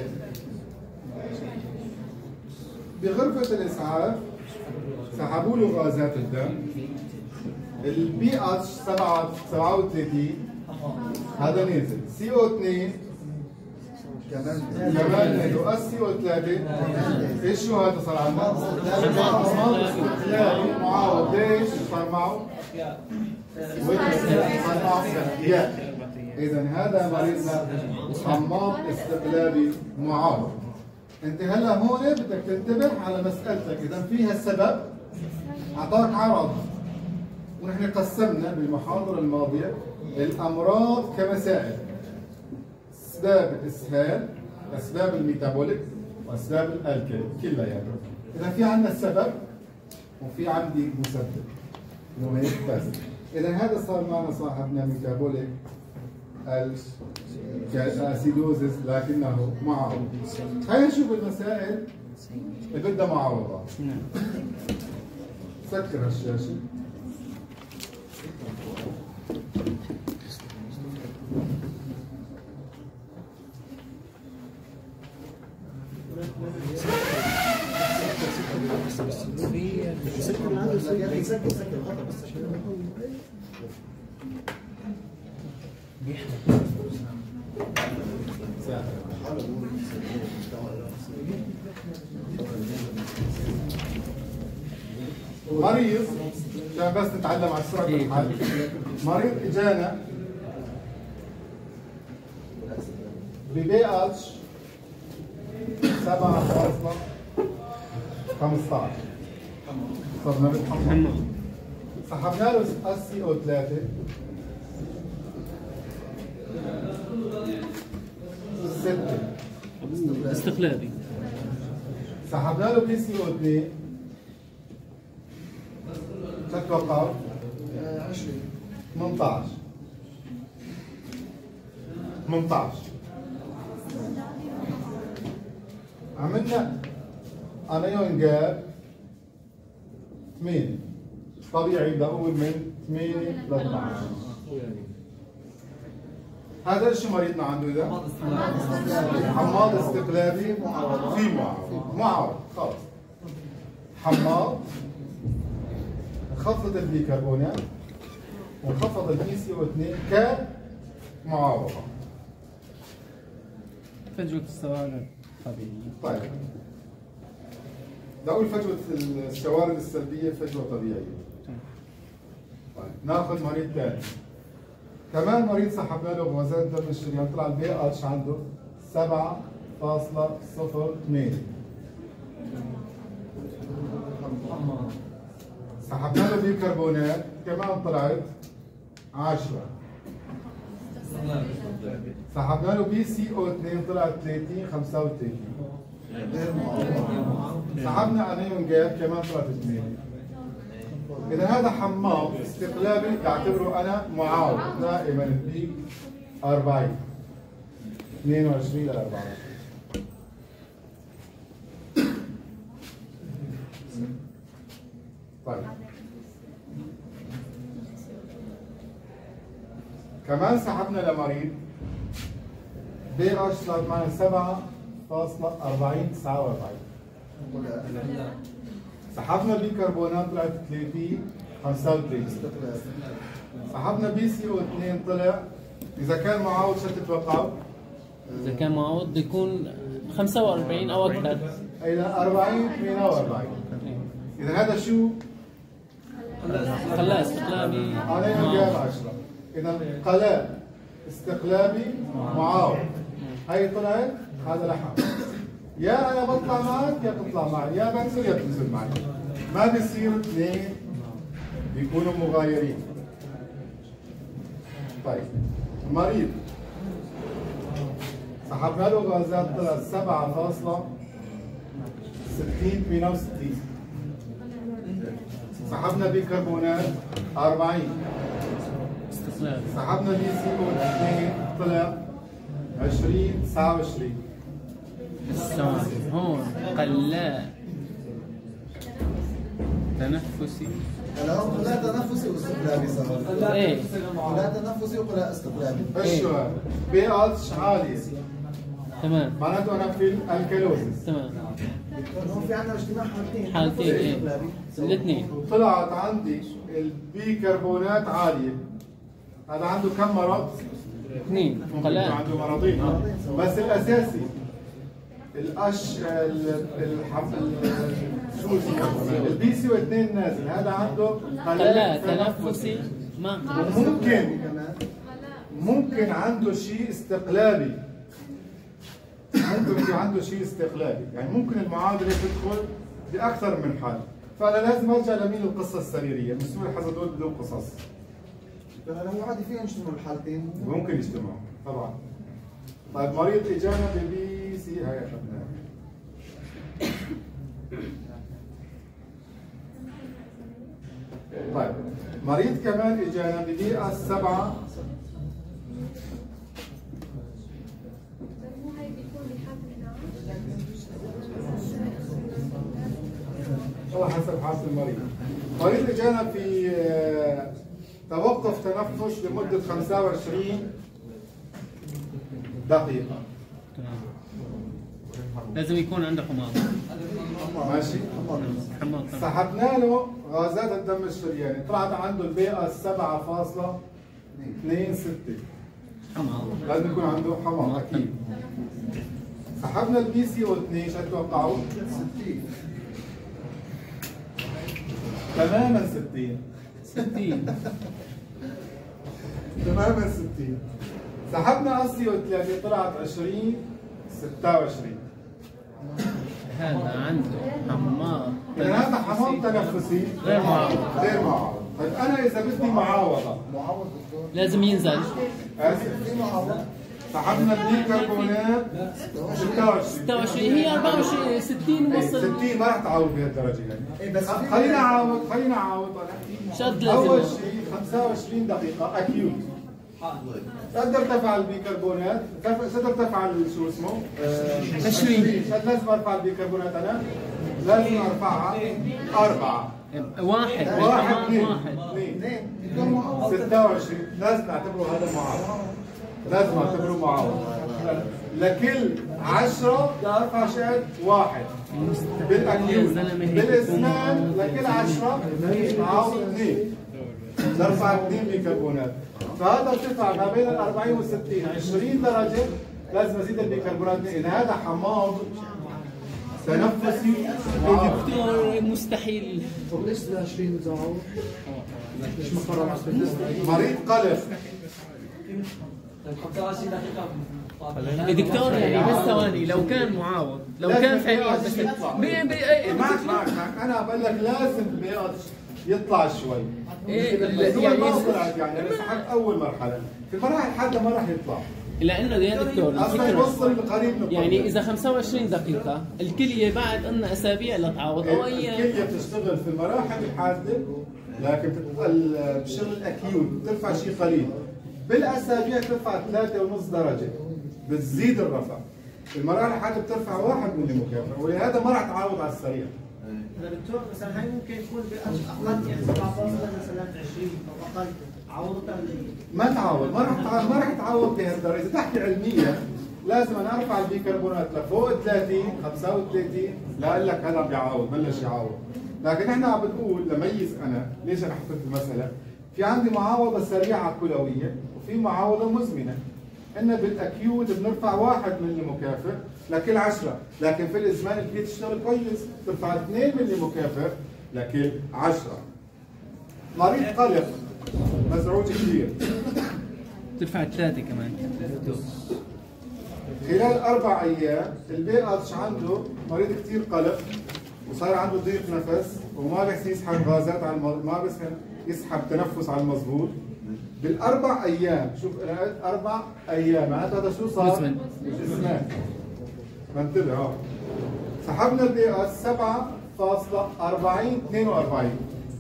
بغرفة الإسعاف سحبوا له غازات الدم، البي اتش سبعة وثلاثين هذا نزل، سي او اثنين كمان كمان نزل، اس سي او ثلاثة. ايش شو هذا صار عندنا؟ حماض استقلالي معاوض. ليش صار معه؟ صار معه استحياء. إذا هذا مريضنا حماض استقلابي معاوض. انت هلا هون بدك تنتبه على مسألتك، إذا فيها السبب أعطاك عرض، ونحن قسمنا بالمحاضرة الماضية الأمراض كمسائل: أسباب الإسهال، أسباب الميتابوليك، وأسباب الألكل كلها يعني. إذا في عندنا السبب وفي عندي مسبب إنه هيك بس. إذا هذا صار معنا صاحبنا ميتابوليك الأسيدوزيس لكنه معاوض. خلينا نشوف المسائل اللي بدها معاوضات. سكر هالشاشة. مريض عشان بس نتعلم على سرعة الحل. مريض اجانا ببي اتش سبعة فاصلة خمسة عشر صرنا بالحمام، سحبنا له اس سي او ثلاثة ستة استقلابي، سحبنا له بي سي او اثنين تتوقع عشرين ثمانية عشر ثمانية عشر. عملنا انايون جاب ثمانية، طبيعي بدي اقول من ثمانية ل اثني عشر. هذا شو مريضنا عنده اذا؟ حماض استقلابي في معاوض. معاوض خلص. حماض انخفض البيكربونات وانخفض البي سي او اثنين كمعاوضة. فجوة السوالف. طيب نقول فجوة الشوارد السلبية فجوة طبيعية. طيب ناخذ مريض ثاني. كمان مريض سحبنا له بوزن دم الشريان طلع البي اتش عنده سبعة فاصلة صفر اثنين. سحبنا له بيكربونات كمان طلعت عشرة. سحبنا له بي سي او اثنين طلعت ثلاثين خمسة وثلاثين. سحبنا انيون جاب كمان طلعت اثنين. اذا هذا حمام استقلابي بعتبره انا معاوض دائما البيك أربعين اثنين وعشرين ل أربعة وعشرين. طيب كمان سحبنا لمريض بي اتش طلعت معنا سبعة فاصلة أربعين تسعة وأربعين. سحبنا بيكربونات طلعت ثلاثين خمسة وثلاثين. سحبنا بي سي او اثنين طلع اذا كان معاوض شو تتوقعوا؟ اذا كان معوض بده يكون خمسة وأربعين او اكثر. الى أربعين ثمانية وأربعين. اذا هذا شو؟ خلاص استقلابي علينا جاب عشرة. اذا قلاء استقلابي معاوض. هي طلعت هذا لحم. يا انا بطلع معك يا تطلع معي، يا بنزل يا تنزل معي. ما بيصير اثنين بيكونوا مغايرين. طيب مريض سحبنا له غازات طلعت سبعة فاصلة ستين ثمانية وستين. سحبنا بيكربونات أربعين. استقلابي. سحبنا بي سي او اثنين طلع عشرين تسعة وعشرين. الثاني هون قلاء تنفسي. هلا هو قلاء تنفسي واستقلابي صار. ايه قلاء تنفسي وقلاء استقلابي. ايش شو هذا؟ بي اتش عالية تمام معناته انا في الالكالوزيس. تمام. هون في عندنا اجتماع حالتين. حالتين ايه الاثنين. طلعت عندي البيكربونات عالية. هذا عنده كم مرض؟ اثنين ممكن يكون قلاء. عنده مرضين بس الاساسي الأش ال- الحم... ال- شو اسمه البي سي واثنين نازل. هذا عنده قلاء تنفسي ما ممكن ممكن عنده شيء استقلابي. ممكن يكون عنده شيء استقلابي، يعني ممكن المعادله تدخل باكثر من حال. فانا لازم ارجع لمين القصه السريريه، مش سوي الحزدول بدون قصص. هلا هو عادي فينا نجتمع الحالتين. ممكن يجتمعوا طبعا. طيب مريض اجانا ببي سي هاي اخذناها. طيب مريض كمان اجانا ببي اس سبعة. مو هي بيكون بحملنا. والله حسب حاسة المريض. مريض اجانا في آه، توقف تنفس لمدة خمسة وعشرين دقيقة. لازم يكون عنده حماض. ماشي؟ حماض. سحبنا له غازات الدم الشرياني، طلعت عنده البي اس سبعة فاصلة اثنين ستة. حماض. لازم يكون عنده حماض اكيد. سحبنا البي سي او اثنين، شو تتوقعوا؟ ستين. تماما ستين. ستين. تماما ستين. سحبنا اس او ثلاثة طلعت عشرين ستة وعشرين. هذا عنده حماض. إذا هذا حماض تنفسي غير معاوض. غير معاوض. طيب انا اذا بدي معاوضه معوض دكتور. لازم ينزل. اسف في معوض. سحبنا البيكربونات ستة وعشرين. ستة وعشرين هي أربعة وعشرين ستين وصل. ستين ما راح تعوض بهالدرجه يعني. إيه بس في- خلينا اعوض خلينا اعوض انا. شد اول لازم. شيء خمسة وعشرين دقيقه اكيوت. قد ارتفع البيكربونات، قد ارتفع شو اسمه؟ عشرين. قد لازم ارفع البيكربونات انا؟ لازم ارفعها أربعة. واحد واحد بالحماض اثنين واحد. اثنين اثنين. يكون معوض. ستة وعشرين لازم نعتبره هذا معاوض. لازم نعتبره معاوض. لكل عشرة بدي ارفع شهد واحد. بالاكيوت. بالاسنان لكل عشرة معاوض اثنين. نرفع اثنين بيكربونات. فهذا ارتفع ما بين ال أربعين وال ستين عشرين درجة لازم ازيد البيكربونات لان هذا حماض تنفسي دكتور مستحيل. طب ليش ال عشرين بتاعه؟ مش مقرر مريض قلق. دكتور يعني بس ثواني، لو كان معاوض، لو كان فعليا بس بي- بي- معك معك معك انا بقول لك لازم البي اتش يطلع شوي. إيه، بس هو يعني- ما طلعت يعني انا سحبت اول مرحله، في المراحل الحاده ما راح يطلع. لانه يا دكتور اصلا الفكره يوصل قريب من يعني الطبيعي. اذا خمسة وعشرين دقيقة الكلية بعد قلنا اسابيع لتعوض او ايام. الكليه بتشتغل في المراحل الحاده لكن بتبقى بالشغل الاكيوت بترفع شيء قليل. بالاسابيع ترفع ثلاثة ونص درجه بتزيد الرفع. المراحل الحاده بترفع واحد ملي مكافئ ولهذا ما راح تعوض على السريع. دكتور مثلا هاي ممكن يكون اقل يعني سبعة فاصلة مثلا عشرين او اقل عوضتها ما تعوض، ما راح تعوض ما راح تعوض بهالدرجه، اذا تحكي علميا لازم انا ارفع البيكربونات لفوق ثلاثين خمسة وثلاثين لاقول لك هذا بيعوض بلش يعوض. لكن احنا عم بنقول لميز انا ليش انا حطيت المساله؟ في عندي معاوضه سريعه كلويه وفي معاوضه مزمنه. احنا بالاكيوت بنرفع واحد ملي مكافئ لكل عشرة، لكن في الازمان الكليه تشتغل كويس ترفع اثنين ملي مكافئ لكل عشرة. مريض قلق مزعوج كثير ترفع ثلاثة كمان. خلال اربع ايام البي اتش عنده مريض كثير قلق وصار عنده ضيق نفس وما بيحسن يسحب غازات على المض... ما بيحسن يسحب تنفس على المضبوط. بالاربع ايام شوف انا قلت اربع ايام معناته هذا شو صار؟ جسمان. جسمان. منتبه اه سحبنا البي اتش سبعة فاصلة أربعين اثنين وأربعين.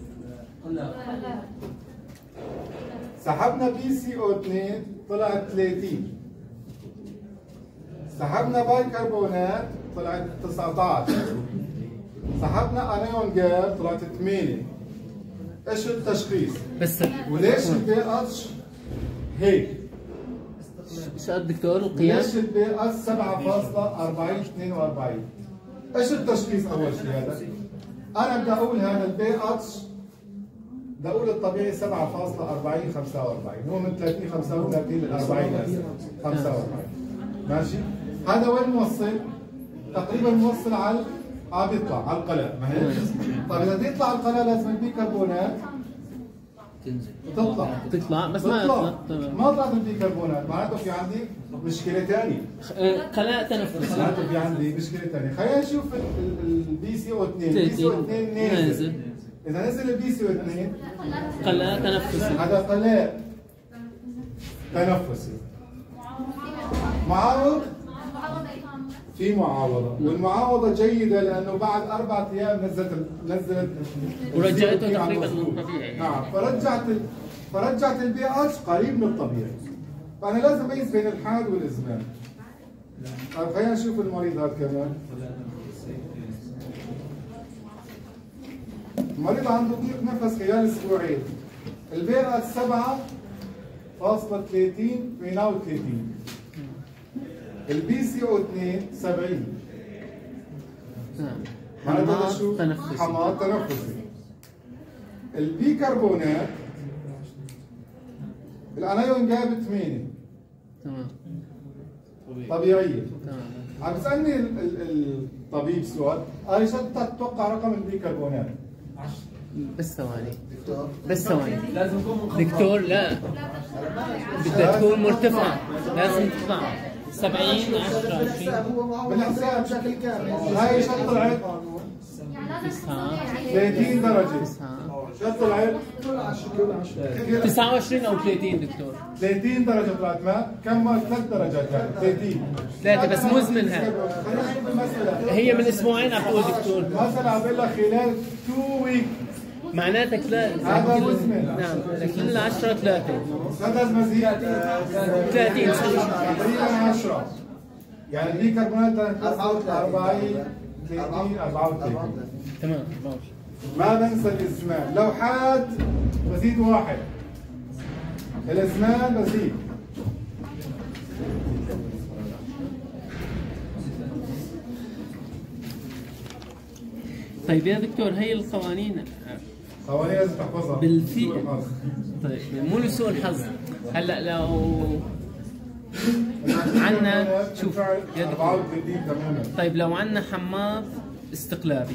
سحبنا بي سي او اثنين طلعت ثلاثين. سحبنا بايكربونات طلعت تسعة عشر. سحبنا انيون جاب طلعت ثمانية. ايش التشخيص؟ بس وليش البي اتش هيك؟ شو قد دكتور القياس؟ ليش البي اتش سبعة فاصلة أربعين اثنين وأربعين؟ ايش التشخيص اول شيء هذا؟ انا بدي اقول هذا البي اتش بدي اقول الطبيعي سبعة فاصلة أربعين خمسة وأربعين، هو من ثلاثين خمسة وثلاثين ل أربعين خمسة وأربعين. ماشي؟ هذا وين موصل؟ تقريبا موصل على عم بيطلع على القلق، ما هيك؟ طيب اذا بده يطلع على القلق لازم البيكربونات تنزل تطلع تطلع بس ما تطلع طلعت. تمام. ما طلعت البيكربونات معناته في عندي مشكله ثانيه. قلاء تنفسي. معناته في عندي مشكله ثانيه. خلينا نشوف البي سي او اثنين، البي سي او اثنين نازل. نازل. اذا نزل البي سي او اثنين قلاء تنفسي. هذا قلاء تنفسي. معاوض في معاوضة، والمعاوضة جيدة لأنه بعد أربعة أيام نزلت نزلت ورجعته تقريبا للطبيعي. نعم فرجعت ال... فرجعت البي اتش قريب من الطبيعي. فأنا لازم أميز بين الحاد والإزمان. طيب خلينا نشوف المريض هذا كمان. المريض عنده ضيق نفس خلال أسبوعين. البي اتش سبعة فاصلة ثلاثين اثنين وثلاثين. البي سي او اثنين سبعين. معناته هذا شو؟ تنفسي. حماض تنفسي. البيكربونات الانايون جاب ثمانية. تمام. طبيعية. تمام. عم بيسألني ال- ال- الطبيب سؤال، قال لي شو تتوقع رقم البيكربونات؟ بس ثواني. بس ثواني. دكتور لا بدها تكون مرتفعة، لازم تطلع سبعين عشرة عشرين. هو معه بالحساب. بشكل كامل. هاي شو طلعت؟ ثلاثين درجة. شو طلعت؟ كل عشرة كل عشرة تسعة وعشرين أو ثلاثين دكتور. ثلاثين درجة طلعت ما كم ثلاث درجات يعني ثلاثين. ثلاثة بس مزمنها. خلينا نشوف المسألة. هي من أسبوعين عم تقول دكتور. المسألة عم بقول لك خلال تو ويك. معناتها ثلاثة. هذا مزمن. نعم لكل عشرة ثلاثة. هذا مزيد ثلاثين. تقريبا عشرة. يعني البيكربونات أربعين ثلاثين أربعة وثلاثين. تمام ماشي. ما بنسى الازمان، لو حاد بزيد واحد. الازمان بزيد. طيب يا دكتور هي القوانين قوانين لازم تحفظها. بالفي سوء الحظ. طيب مو لسوء الحظ. هلا لو عنا شوف بالفعل يا دكتور. أربعة وثلاثين تماما. طيب لو عنا حماض استقلابي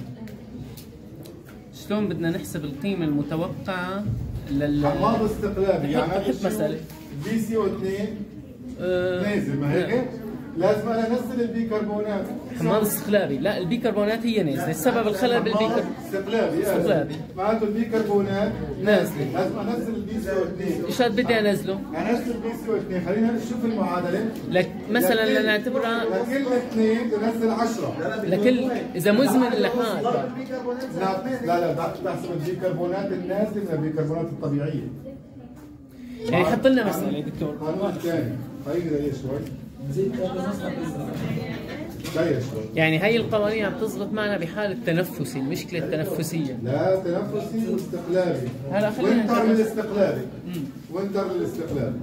شلون بدنا نحسب القيمة المتوقعة لل حماض استقلابي يعني بحط هذا مسألة. بي سي او اثنين آه، نازل ما هيك؟ لازم انا انزل البيكربونات. حماض استقلابي لا البيكربونات هي نازلة السبب الخلل بالبيكربونات استقلابي استقلابي. معناته البيكربونات نازلة. لازم انزل البي سي او اثنين. ايش هاد بدي انزله؟ انزل البي سي او اثنين خلينا نشوف المعادله. لك مثلا لكل- لنعتبرها لكل اثنين تنزل عشرة. لكل اذا مزمن لحال لا لا لا تحسب البيكربونات النازله من البيكربونات الطبيعيه. يعني حط لنا مسألة يا دكتور. القانون الثاني خلينا دقيقه شوي دقيقه شوي. يعني هي القوانين عم تزبط معنا بحالة تنفسي المشكلة التنفسية. لا تنفسي واستقلابي. هلا خلينا وينتر نجرب. للاستقلابي. وينتر للاستقلابي.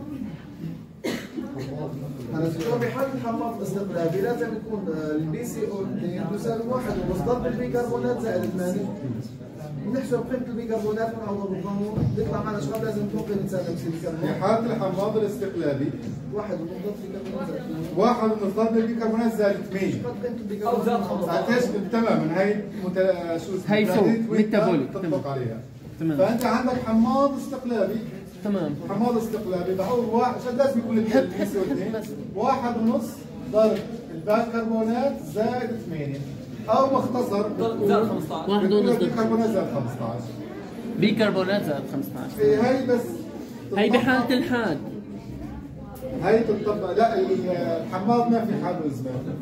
هلا دكتور بحالة الحماض الاستقلابي لازم يكون البي سي او اثنين تساوي واحد ونص ضرب البيكربونات زائد ثمانية. بنحسب قيمة البيكربونات من عوض بالقانون بيطلع معنا شغل لازم تكون قيمة ثاني اكسيد في الكربون حالة الحماض الاستقلابي واحد ونص ضرب البيكربونات زائد ثمانية. واحد ونص ضرب البيكربونات زائد ثمانية. قد قيمة البيكربونات قديش تماما هي مت... شو اسمه هي فوق، تحديد وينتر ميتابوليك. تطبق تمام. عليها. تمام فانت عندك حماض استقلابي. تمام. حماض استقلابي بحول واحد شو لازم يكون البي حط- سي او حط- اثنين بس. واحد ونص ضرب البيكربونات زائد ثمانية او مختصر زائد خمسة عشر. واحد بتكون ونص ضرب البيكربونات زائد خمسة عشر. بيكربونات زائد خمسة عشر. في هي بس هي بحالة الحاد. هي تطبق لا الحماض ما في حال زمان.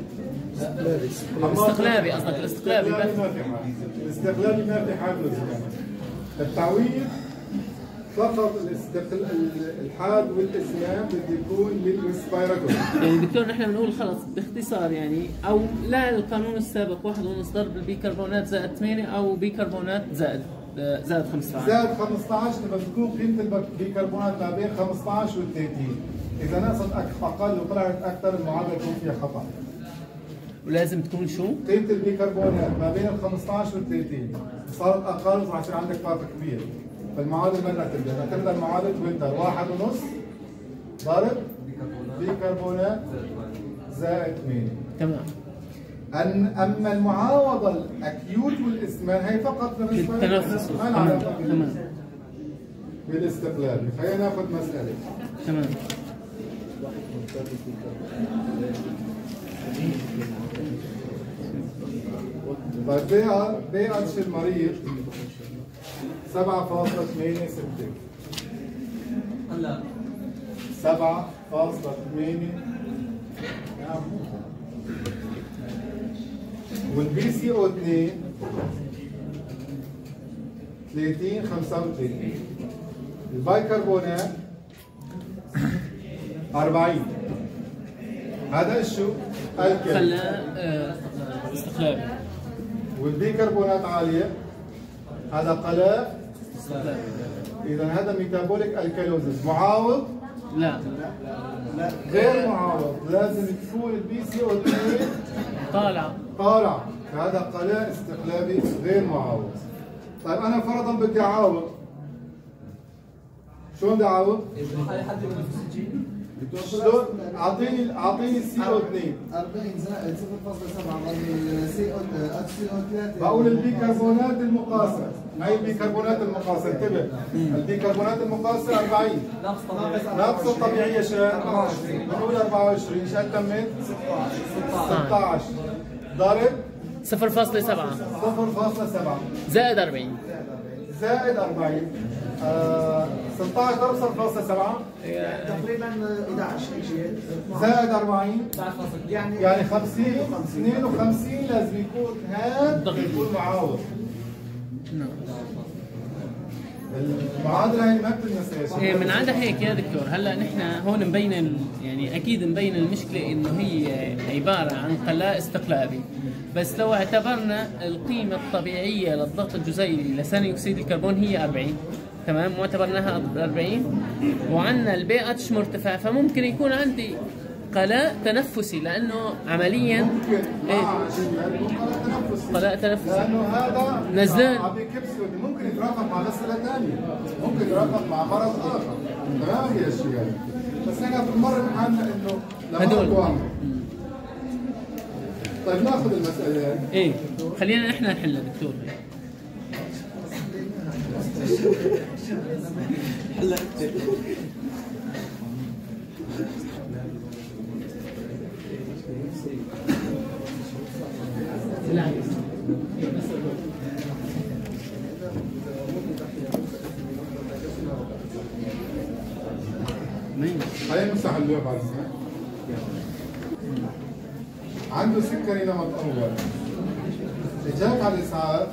استقلابي قصدك الاستقلابي بس. ما في حال الاستقلابي ما في حال زمان. التعويض فقط الاستقل الحاد والاسنان بده يكون للريسبيراتوري. يعني دكتور نحن بنقول خلص باختصار يعني او لا القانون السابق واحد ونص ضرب البيكربونات زائد ثمانية او بيكربونات زائد زائد خمسة عشر. زائد خمسة عشر لما بتكون قيمه البيكربونات ما بين خمسة عشر و ثلاثين. اذا نقصت أك- اقل وطلعت اكثر المعادله يكون فيها خطا. ولازم تكون شو؟ قيمه البيكربونات ما بين ال خمسة عشر و ثلاثين صارت اقل راح يصير عندك فرق كبير. فالمعادله ما نعتمدها، نعتمد على معادله وينتر واحد ونص ضرب بيكربونات زائد ثمانية. تمام. أن أما المعاوضة الأكيوت والإسمان هي فقط بالنسبة التنفس. ما لها علاقة بال- تمام. بالاستقلال. خلينا ناخذ مسألة. تمام. طيب بيع بيع المريض سبعة فاصلة ثمانية ستة هلا سبعة فاصلة ثمانية والبي سي او اثنين ثلاثين خمسة وثلاثين البيكربونات أربعين. هذا شو؟ الكل. خلاه آه، استقلابي. والبيكربونات عالية هذا قلاء. استقلابي. إذا هذا ميتابوليك الكالوزيس معاوض لا غير معاوض. لازم تكون البي سي او اثنين طالعة. طالع. هذا قلاء استقلابي غير معاوض. طيب أنا فرضا بدي أعاوض. شلون بدي أعاوض؟ هاي حد من الفسجين شلون؟ أعطيني أعطيني السي او اثنين. أربعين زائد صفر فاصلة سبعة ضرب السي او سي او ثلاثة. بقول البيكربونات المقاسة. هاي البيكربونات المقاسة انتبه. البيكربونات المقاسة أربعين. نقص طبيعي ناقصة الطبيعية شاد بنقول أربعة وعشرين شاد تمت ستة عشر ضرب صفر فاصلة سبعة صفر فاصلة سبعة زائد أربعين. زائد أربعين. آه ستة عشر ضرب صفر فاصلة سبعة تقريبا أحد عشر هيك شيء. زائد أربعين يعني يعني خمسين. اثنين وخمسين لازم يكون هاد يكون معاوض. نعم. المعادلة هي ما بتنساش. إيه من عدا هيك يا دكتور هلا نحن هون مبين ال- يعني اكيد مبين المشكله انه هي عباره عن قلاء استقلابي بس لو اعتبرنا القيمه الطبيعيه للضغط الجزيئي لثاني اكسيد الكربون هي أربعين تمام واعتبرناها أربعين وعندنا البي اتش مرتفع فممكن يكون عندي قلاء تنفسي لانه عمليا ممكن إيه مع قلاء تنفسي. قلاء تنفسي لانه هذا نزلان. عم بكبسه ممكن يترافق مع مسألة ثانية، ممكن يترافق مع مرض آخر. تمام يا شيخ. بس احنا بنمر معنا انه هدول. أقوام. طيب ناخذ المسألة هاي. ايه خلينا احنا نحلها دكتور. خلينا نمسح اللوح بعد اذنك. عنده سكري نمط اول، اجاك على الاسعاف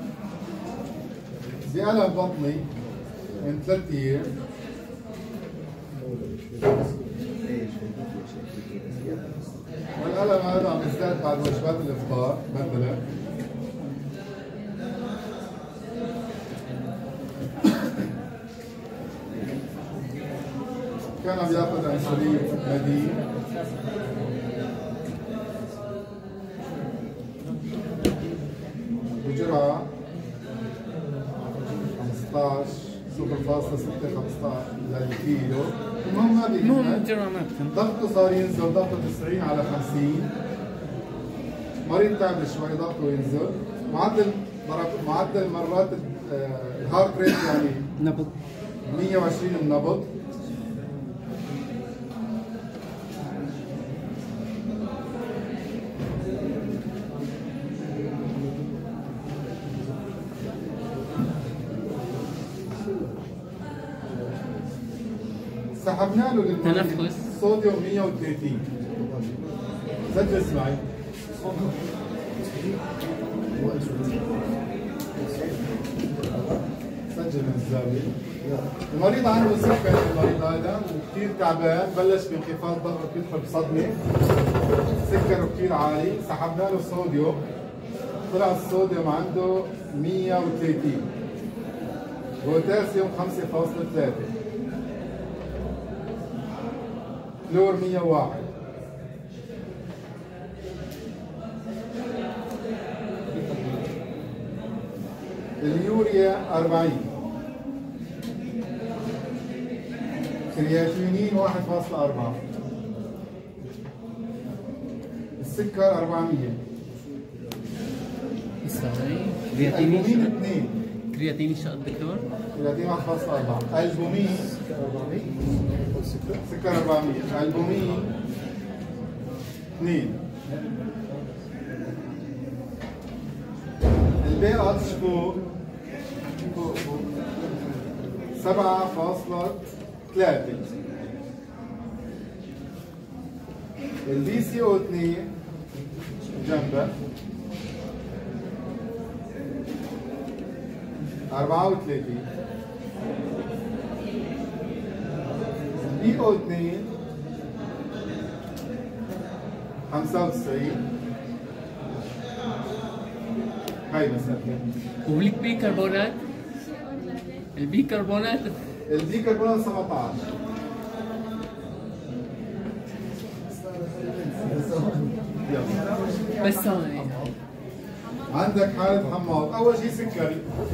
بألم بطني من ثلاث ايام، والألم هذا عم يزداد بعد وجبات الافطار مثلا. كان عم ياخذ انسولين مدين، بجرعة خمسطعش صفر فاصلة ستة خمسطعش للكيلو. المهم هذه المهم الجرعة ما بتهم. ضغطه صار ينزل، ضغطه تسعين على خمسين. مريض تعب شوي، ضغطه ينزل. معدل معدل مرات الهارت ريت يعني نبض مية وعشرين النبض. سحبنا له تنفس. صوديوم مية وثلاثين. سجل اسمعي. سجل من الزاوية. المريض عنده سكر، المريض هذا وكثير تعبان، بلش بانخفاض ضغط بيدخل بصدمة، سكره كثير عالي، سحبنا له صوديوم، طلع الصوديوم عنده مية وثلاثين، بوتاسيوم خمسة فاصلة ثلاثة، كلور مية وواحد، اليوريا أربعين، كرياتينين واحد فاصلة أربعة، السكر أربعمية، البومين اثنين، كرياتين ايش دكتور؟ كرياتين واحد فاصلة أربعة، البومين سكر أربعمية، البومين اثنين، البي اتش فوق فوق فوق سبعة فاصلة ثلاثة، البي سي او اثنين جنبه أربعة وثلاثين، البي او اثنين خمسة وتسعين. هاي مسألة. والبيكربونات؟ البيكربونات البيكربونات سبعطعش. يلا. بس ثواني. عندك حالة حماض، أول شيء سكري.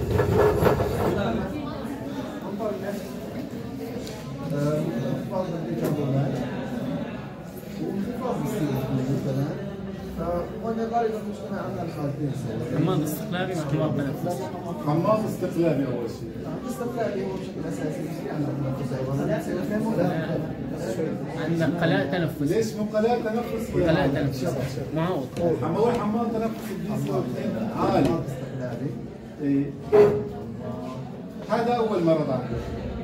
انخفاض البيكربونات وانخفاض السيروتونين كمان. فهون غالبا المجتمع عندنا الحالتين سوا. حماض استقلابي مع حماض تنفسي. حماض استقلابي أول شيء. الاستقلالي هو بشكل أساسي في عندنا تنفس أيضا. عندك قلاء تنفسي. ليش مو قلاء تنفسي؟ قلاء تنفسي معوض. حماض حماض تنفسي عالي. حماض استقلالي. إيه. هذا أول مرض عنده.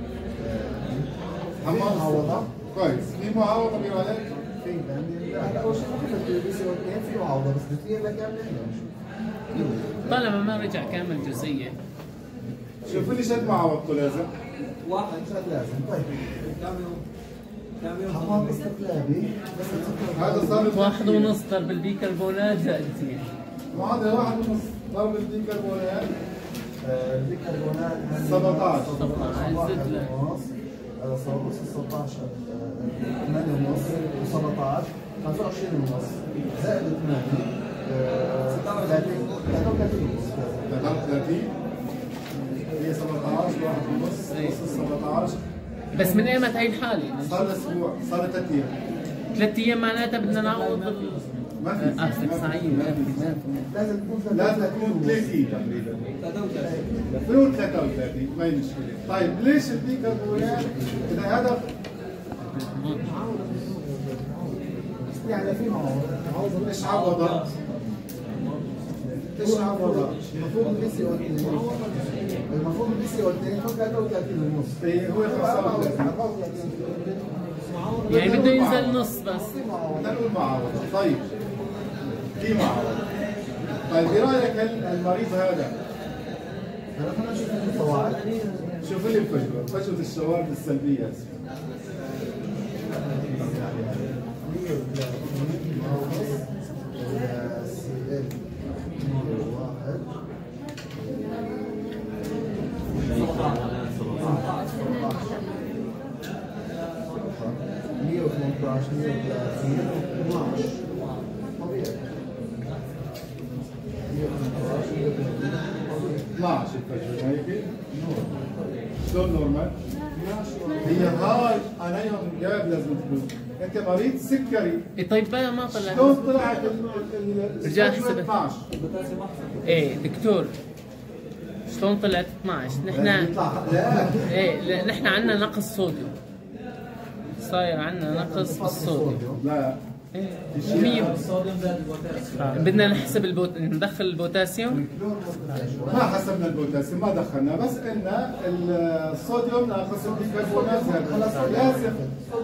حماض معوضة. كويس، في معوضة بيعالج؟ في يعني هلا أول شيء ممكن البي سي او اثنين في معوضة بس الاثنين كاملين طالما ما رجع كامل جزئية. شوفوا لي شد معوضته لازم. واحد شد لازم. طيب كم يوم؟ كم يوم؟ حماض استقلابي بس هذا صار واحد ونص ضرب البيكربونات زائد اثنين. معادلة واحد ونص ضرب البيكربونات. البيكربونات سبعطعش. سبعطعش واحد ونص. هذا صار نص سبعطعش ثمانية ونص وسبعطعش خمسة وعشرين ونص زائد ثمانية ثلاثين ثلاثة وثلاثين ونص ثلاثة وثلاثين هي سبعطعش واحد ونص نص سبعطعش بس من ايمت هي الحاله؟ صار له اسبوع، صار له ثلاث ايام. ثلاث ايام معناتها بدنا نعوض ما في اه صحيح ما في ما في لازم تكون لازم تكون ثلاثين تقريبا. فنقول ثلاثة وثلاثين ما هي مشكلة. طيب ليش البيكربونات إذا هذا يعني في معوض معوض ايش عوضها؟ ايش عوضها؟ المفروض البي سي او اثنين المفروض البي سي او اثنين يكون ثلاثة وثلاثين ونص إيه هو خمسة وثلاثين. يعني بده ينزل نص بس. بدنا نقول معوض. طيب في معوض. طيب برأيك المريض هذا هلا خلينا نشوف الفوائد. شوف لي الفجوة، فجوة الشوارد السلبية. مية وثمانية عشر مية وثلاثين اثناشر طبيعي مية وثمانية عشر مية وثلاثين اثناشر الفجوة هيك؟ شلون نورمال؟ هي هاي انا يوم جايب لازم تكون انت مريض سكري. إيه طيب بقى ما طلع. شلون طلعت ال رجع الفجوة حسب. اثناشر؟ ايه دكتور شلون طلعت اثناشر؟ نحن لا ايه لا، نحن عندنا نقص صوديوم. صاير عندنا نقص بالصوديوم. لا ايه مية. الصوديوم زائد البوتاسيوم. بدنا نحسب البوت... ندخل البوتاسيوم. ما حسبنا البوتاسيوم ما دخلنا بس ان الصوديوم ناقص البيكربونات زاد. لازم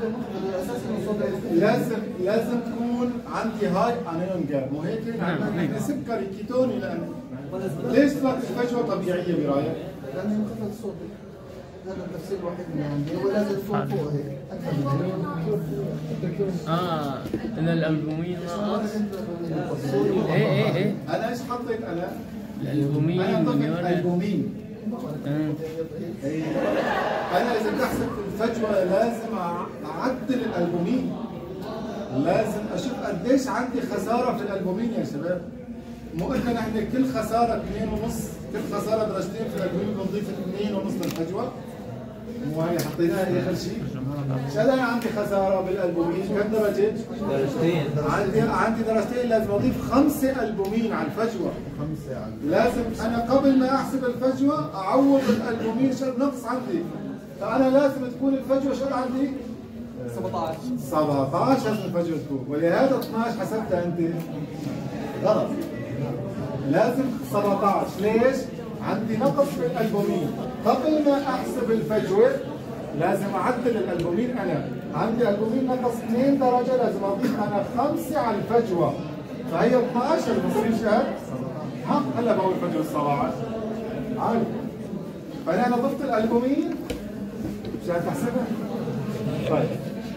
لازم لازم تكون عندي هاي انيون جاب مو هيك؟ عندنا سكري كيتوني لانه ليش صارت الفجوه طبيعيه برايك؟ لانه انخفض الصوديوم هذا التفسير الوحيد اللي عندي هو لازم يكون فوق هيك اكثر من اه ان الالبومين ناقص. هيك ايه ايه ايه انا ايش حطيت انا؟ الالبومين انا طفت واليورين. البومين. آه. إيه. انا اذا بدي احسب الفجوه لازم اعدل الالبومين. لازم اشوف قديش عندي خساره في الالبومين يا شباب. مو قلنا نحن كل خساره اثنين ونص، كل خساره درجتين في الالبومين بنضيف اثنين ونص للفجوه. مو هي حطيناها اخر شيء. شو انا عندي خساره بالالبومين كم درجه؟ درجتين. عندي عندي درجتين لازم اضيف خمسه البومين على الفجوه. خمسة عندي لازم انا قبل ما احسب الفجوه اعوض الالبومين شو نقص عندي. فانا لازم تكون الفجوه شو عندي؟ سبعة عشر. سبعة عشر لازم الفجوه تكون، ولهذا اثناشر حسبتها انت غلط. لازم سبعة عشر، ليش؟ عندي نقص في الالبومين، قبل ما احسب الفجوه لازم اعدل الالبومين. انا عندي البومين نقص اثنين درجه لازم اضيف انا خمسه على الفجوه، فهي اثناشر بصير شهر. ها هلا بقول فجوه سبعة عشر عادي. فانا ضفت الالبومين مشان تحسبها. طيب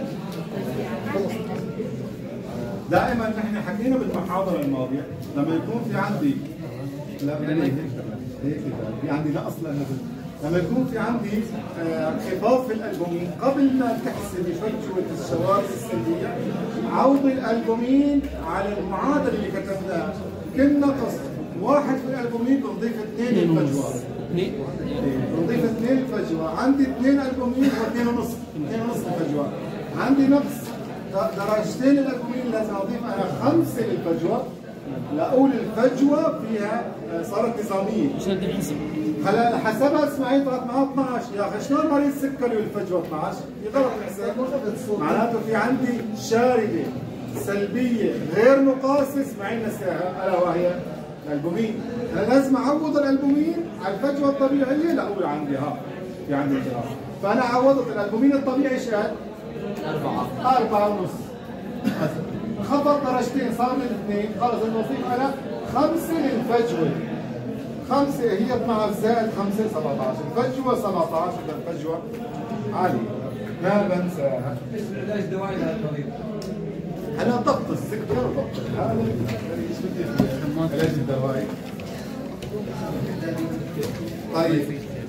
دائما نحن حكينا بالمحاضره الماضيه لما يكون في عندي لا هيك هيك في عندي نقص لانه لما يكون في عندي انخفاض في الالبومين قبل ما تحسبي فجوه الشوارد السلبيه عوضي الالبومين على المعادله اللي كتبناها. كل نقص واحد في الالبومين بنضيف اثنين الفجوه. بنضيف اثنين الفجوه، عندي اثنين البومين واثنين ونص، اثنين ونص الفجوه. عندي نقص درجتين الالبومين لازم اضيف انا خمسه للفجوه لاقول الفجوه فيها صارت نظاميه. عشان تنحسب. هلا حسبها اسماعيل طلعت معها اثناشر، يا اخي شلون مريض سكري والفجوه اثناشر؟ غلط الحساب. معناته في عندي شارده سلبيه غير مقاسه اسماعيل نساها الا وهي الالبومين. انا لازم اعوض الالبومين على الفجوه الطبيعيه لاقول عندي ها في عندي انحراف. فانا عوضت الالبومين الطبيعي شقد؟ أربعة أربعة ونص. خطر درجتين صار لي اثنين، خلص المصيب أنا خمسة للفجوة. خمسة هي اثناشر زائد خمسة سبعة عشر، الفجوة سبعة عشر للفجوة عالية. ما بنساها. ايش دواعي لهذا المريض؟ أنا ضبط السكر وضبط هذا ايش بدي علاج الدوائي. طيب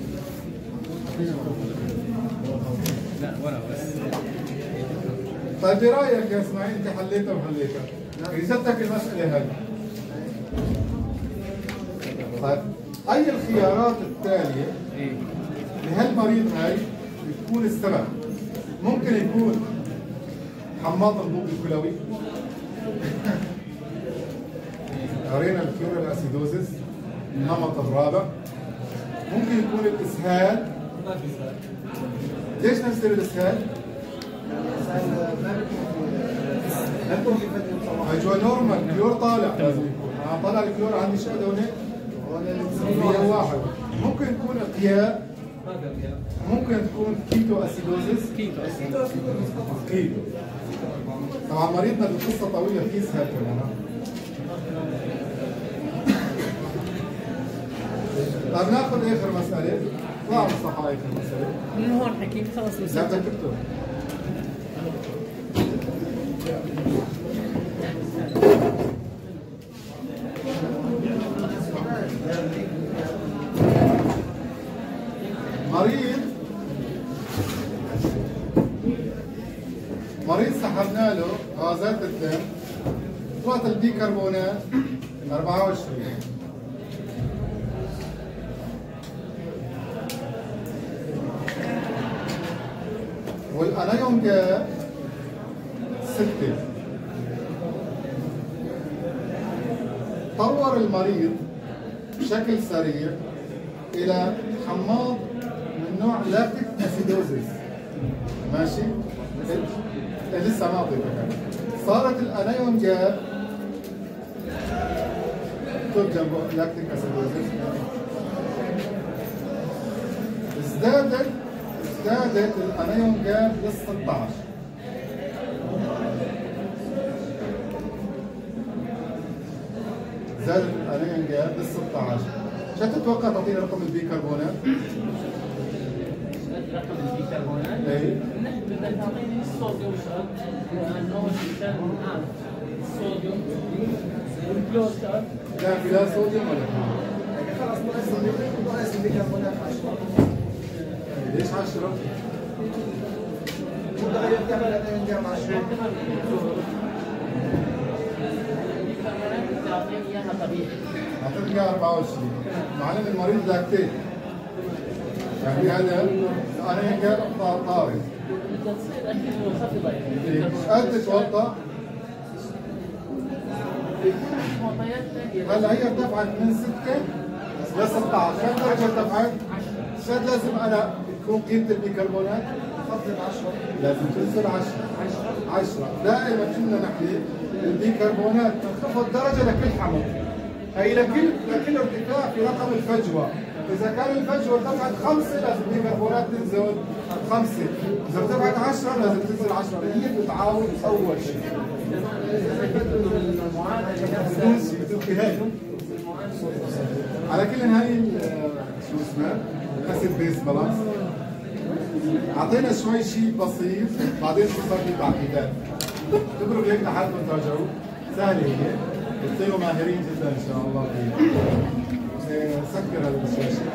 لا ولا بس. طيب برايك يا اسماعيل انت حليتها وحليتها، رسالتك المساله هذه. طيب اي الخيارات التاليه لهالمريض هاي تكون السبب. ممكن يكون حماض البوق الكلوي، قرينا الكيورال اسيدوزيس النمط الرابع. ممكن يكون الاسهال. ما في سؤال. ليش نفسر الاسهال؟ ما بيكون في فتره صباح. اجوا نورمال كيور طالع لازم يكون. انا طالع الكيور عندي شو هون؟ مية وواحد. ممكن يكون اقياء. ما في أبيات. ممكن تكون كيتو اسيدوزيس. كيتو كيتو. طبعا مريضنا بالقصه طويله في اسهال كمان. طيب ناخذ اخر مساله. اطلع مصطفى اخر مساله. من هون حكيت خلص لا مسكت. بدك تكتب. مريض مريض سحبنا له غازات الدم، طلعت البيكربونات أربعة وعشرين. والانايون جاب ستة. طور المريض بشكل سريع الى حماض من نوع لاكتيك اسيدوزيس. ماشي؟ لسه ما اعطيتك. صارت الانايون جاب اكتب جنبه لاكتيك اسيدوزيس. ازدادت ازدادت الانايون جاب لل ستة عشر. زادت الانايون جاب لل ستة عشر. شو تتوقع تعطيني رقم البيكربونات؟ رقم البيكربونات. ايه نحن بدنا تعطيني الصوديوم شرط، لأن أول شيء كان نعرف الصوديوم والكلور شرط. لا في لا صوديوم ولا كلور. خلاص ناقص ناقص البيكربونات عشرة. ليش عشرة؟ متغير كامل انا نجمع عشرة. البيكربونات بتعطيني إياها طبيعي. اعطيتك اياها أربعة وعشرين. معلم المريض لاكتيت. يعني هذا انا جاب طارد. بدها تصير أكيد منخفضة يعني. قد تتوضا. معطيات ثانية. هلا هي ارتفعت من ستة ل ستة عشر. كم درجة ارتفعت؟ شد لازم انا تكون قيمة البيكربونات؟ خفضت عشرة. لازم تنزل عشرة. عشرة. دائما كنا نحكي البيكربونات تنخفض درجة لكل حمض. هي لكل لكل ارتفاع في رقم الفجوة. إذا كان الفجوة ارتفعت خمسة لازم البيكربونات تنزل خمسة. إذا ارتفعت عشرة لازم تنزل عشرة. هي بتعاون أول شيء. بدون شيء بدون هيك. على كل هاي شو اسمه؟ اسيد بيس بالانس. اعطينا شوي شيء بسيط بعدين بصير في تعقيدات. تبرك هيك لحد ما تراجعوا. سهله هي. بتصيروا ماهرين جدا ان شاء الله فيه. سكر هذا الشاشه.